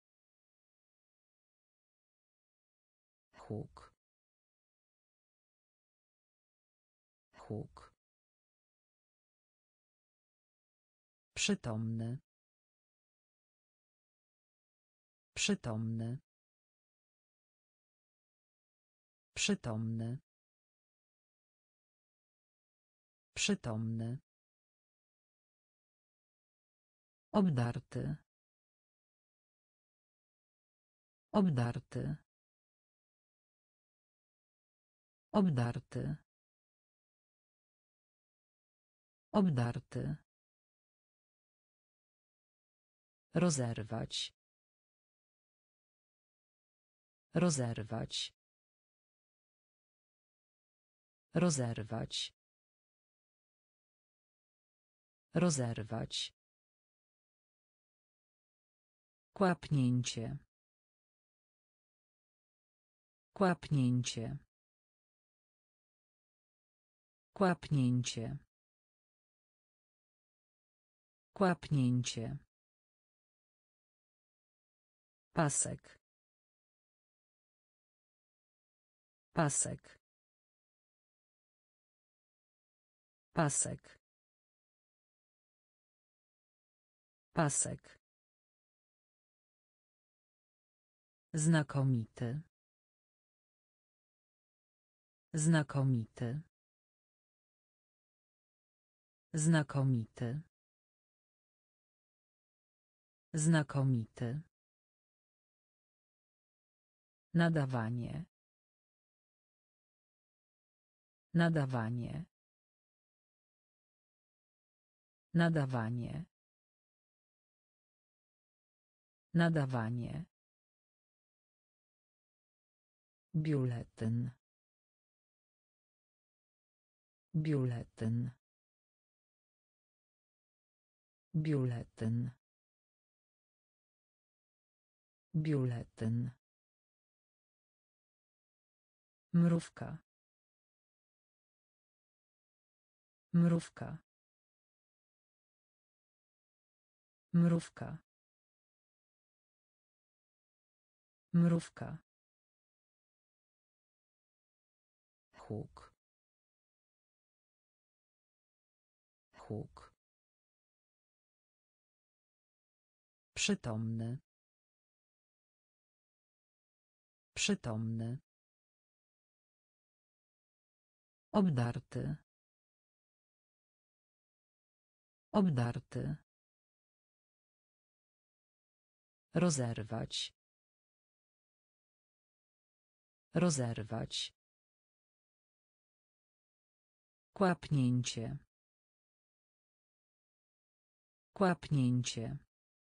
Huk. Huk. Przytomny. Przytomny. Przytomny. Przytomny. Obdarty. Obdarty. Obdarty. Obdarty. Rozerwać. Rozerwać. Rozerwać. Rozerwać. Kłapnięcie. Kłapnięcie. Kłapnięcie. Kłapnięcie. Pasek. Pasek. Pasek. Pasek. Znakomity. Znakomity. Znakomity. Znakomity. Nadawanie. Nadawanie. Nadawanie. Nadawanie. Biuletyn. Biuletyn. Biuletyn. Biuletyn. Mrówka. Mrówka. Mrówka. Mrówka. Huk. Huk. Przytomny. Przytomny. Obdarty. Obdarty. Rozerwać. Rozerwać. Kłapnięcie. Kłapnięcie.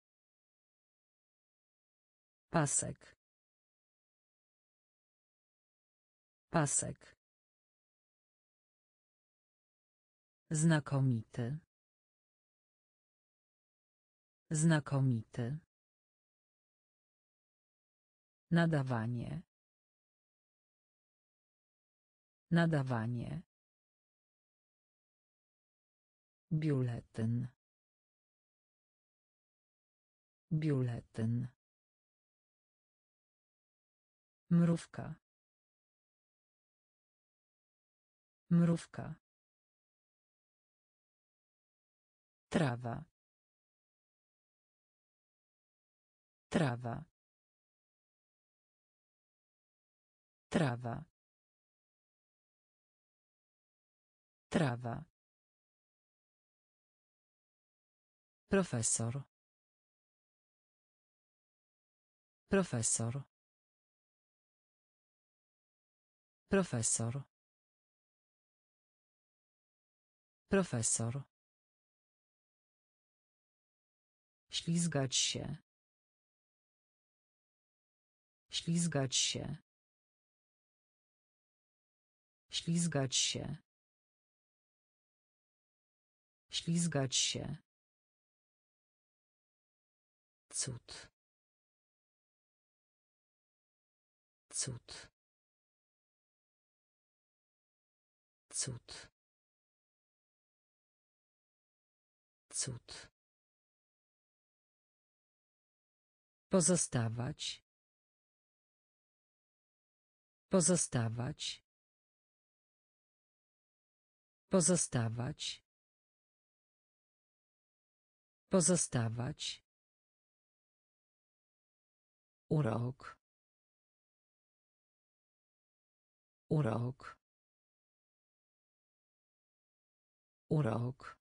Pasek. Pasek. Znakomity. Znakomity. Nadawanie. Nadawanie. Biuletyn. Biuletyn. Mrówka. Mrówka. Trawa. Trawa. Trawa. Trawa. Profesor. Profesor. Profesor. Profesor. Ślizgać się. Ślizgać się. Ślizgać się. Ślizgać się. Cud. Cud. Cud. Cud. Pozostawać. Pozostawać. Pozostawać. Pozostawać. Urok. Urok. Urok.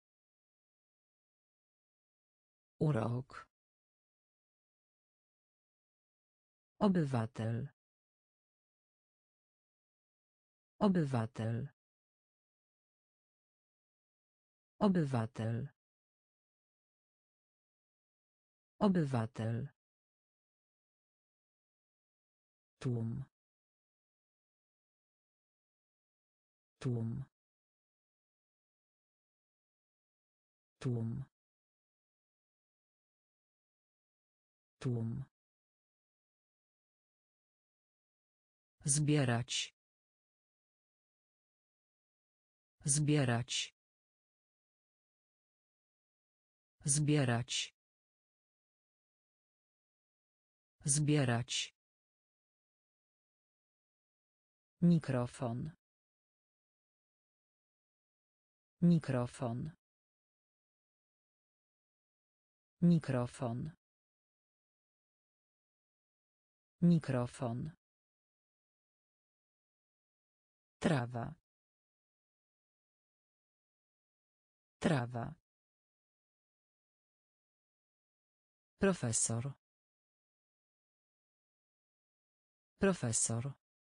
Urok. Obywatel. Obywatel. Obywatel. Obywatel. Tłum. Tłum. Tłum. Tłum. Zbierać. Zbierać. Zbierać. Zbierać. Mikrofon. Mikrofon. Mikrofon. Mikrofon. Trawa. Trawa. Profesor. Profesor.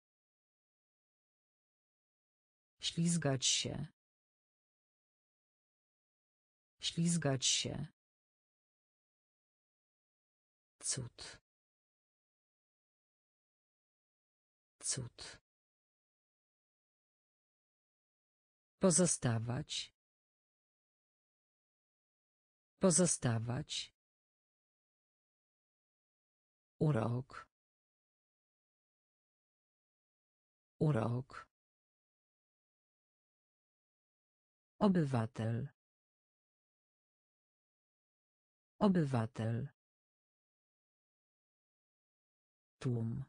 Ślizgać się. Ślizgać się. Cud. Cud. Pozostawać. Pozostawać. Urok. Urok. Obywatel. Obywatel. Tłum.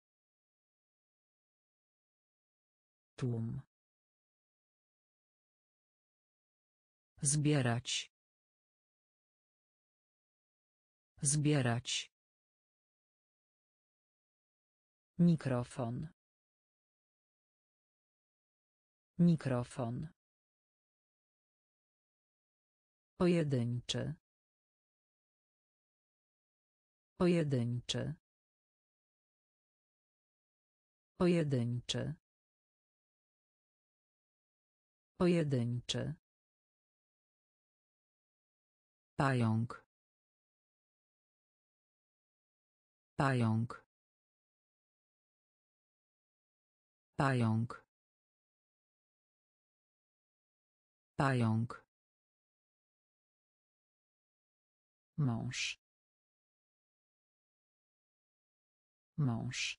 Tłum. Zbierać. Zbierać. Mikrofon. Mikrofon. Pojedynczy. Pojedynczy. Pojedynczy. Pojedynczy. Pająk. Pająk. Pająk. Pająk. Mąż. Mąż.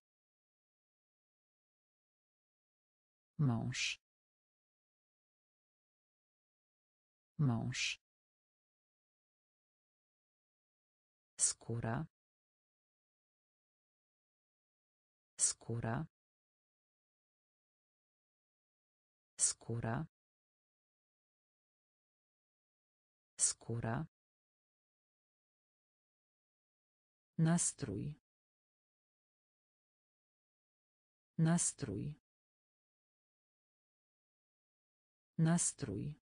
Mąż. Mąż. Skóra. Skóra. Skóra. Skóra. Nastrój. Nastrój. Nastrój.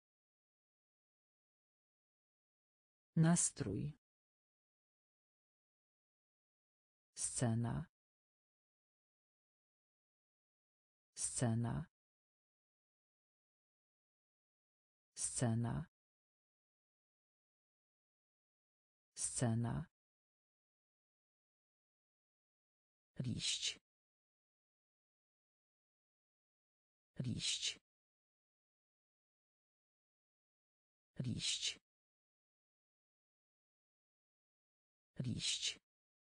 Nastrój. Scena. Scena. Scena. Scena. Liść. Liść. Liść. Liść.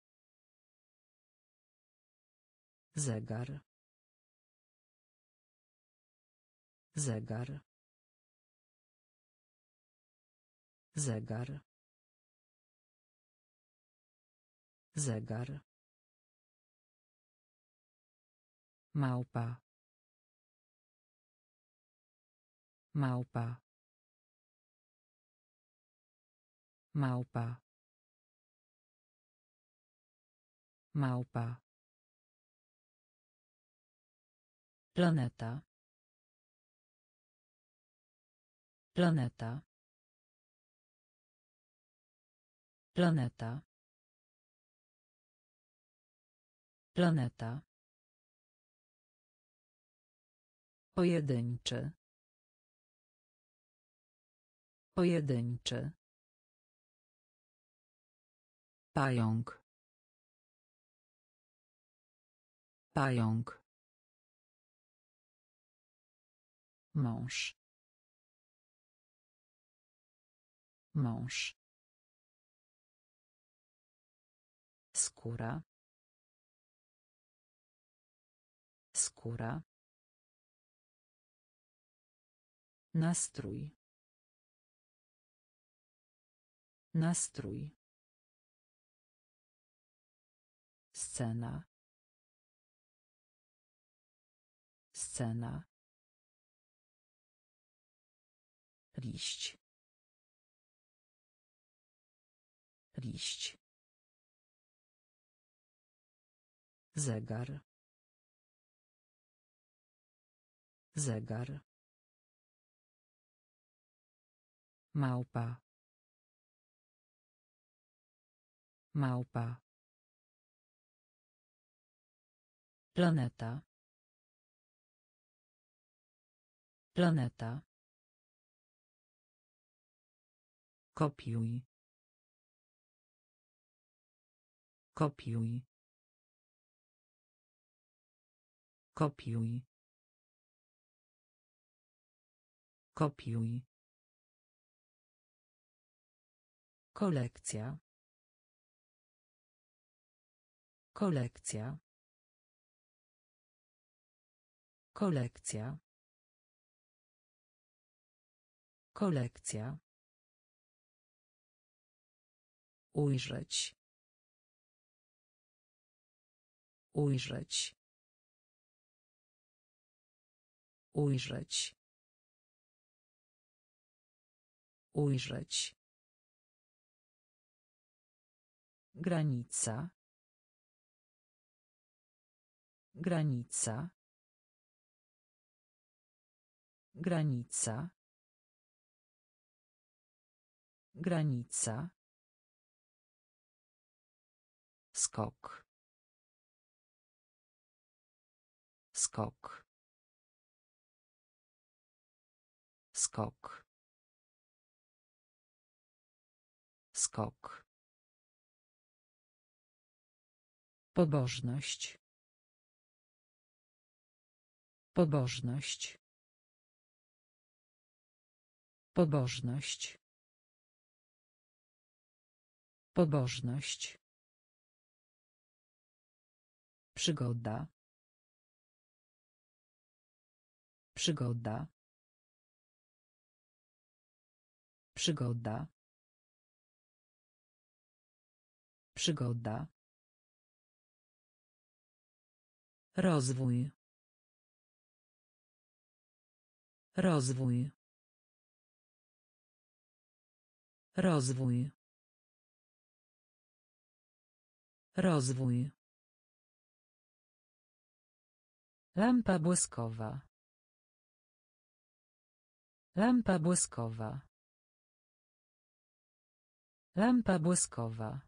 Zegar. Zegar. Zegar. Zegar. Małpa. Małpa. Małpa. Małpa. Planeta. Planeta. Planeta. Planeta. Pojedynczy. Pojedynczy. Pająk. Pająk. Mąż. Mąż. Skóra. Skóra. Nastrój. Nastrój. Scena. Scena. Liść. Liść. Zegar. Zegar. Małpa. Małpa. Planeta. Planeta. Kopiuj. Kopiuj. Kopiuj. Kopiuj. Kolekcja. Kolekcja. Kolekcja. Kolekcja. Ujrzeć. Ujrzeć. Ujrzeć. Ujrzeć. Granica. Granica. Granica. Granica. Skok. Skok. Skok. Skok. Pobożność. Pobożność. Pobożność. Pobożność. Przygoda. Przygoda. Przygoda. Przygoda. Rozwój. Rozwój. Rozwój. Rozwój. Lampa błyskowa. Lampa błyskowa. Lampa błyskowa.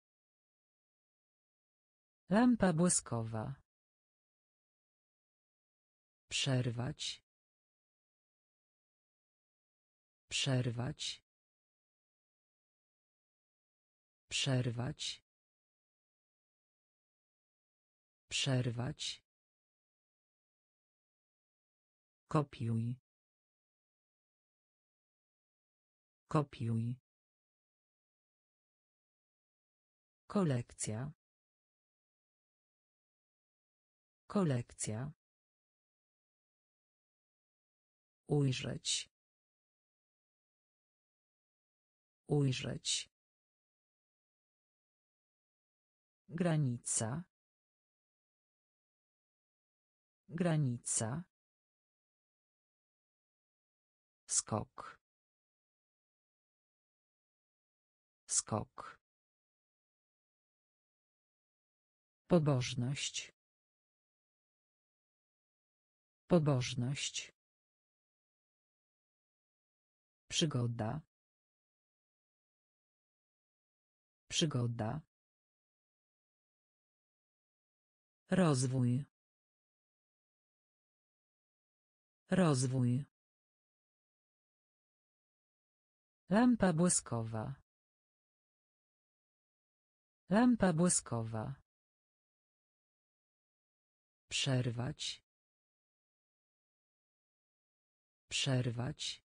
Lampa błyskowa. Przerwać. Przerwać. Przerwać. Przerwać. Kopiuj. Kopiuj. Kolekcja. Kolekcja. Ujrzeć. Ujrzeć. Granica. Granica. Skok. Skok. Pobożność. Pobożność. Przygoda. Przygoda. Rozwój. Rozwój. Lampa błyskowa. Lampa błyskowa. Przerwać. Przerwać.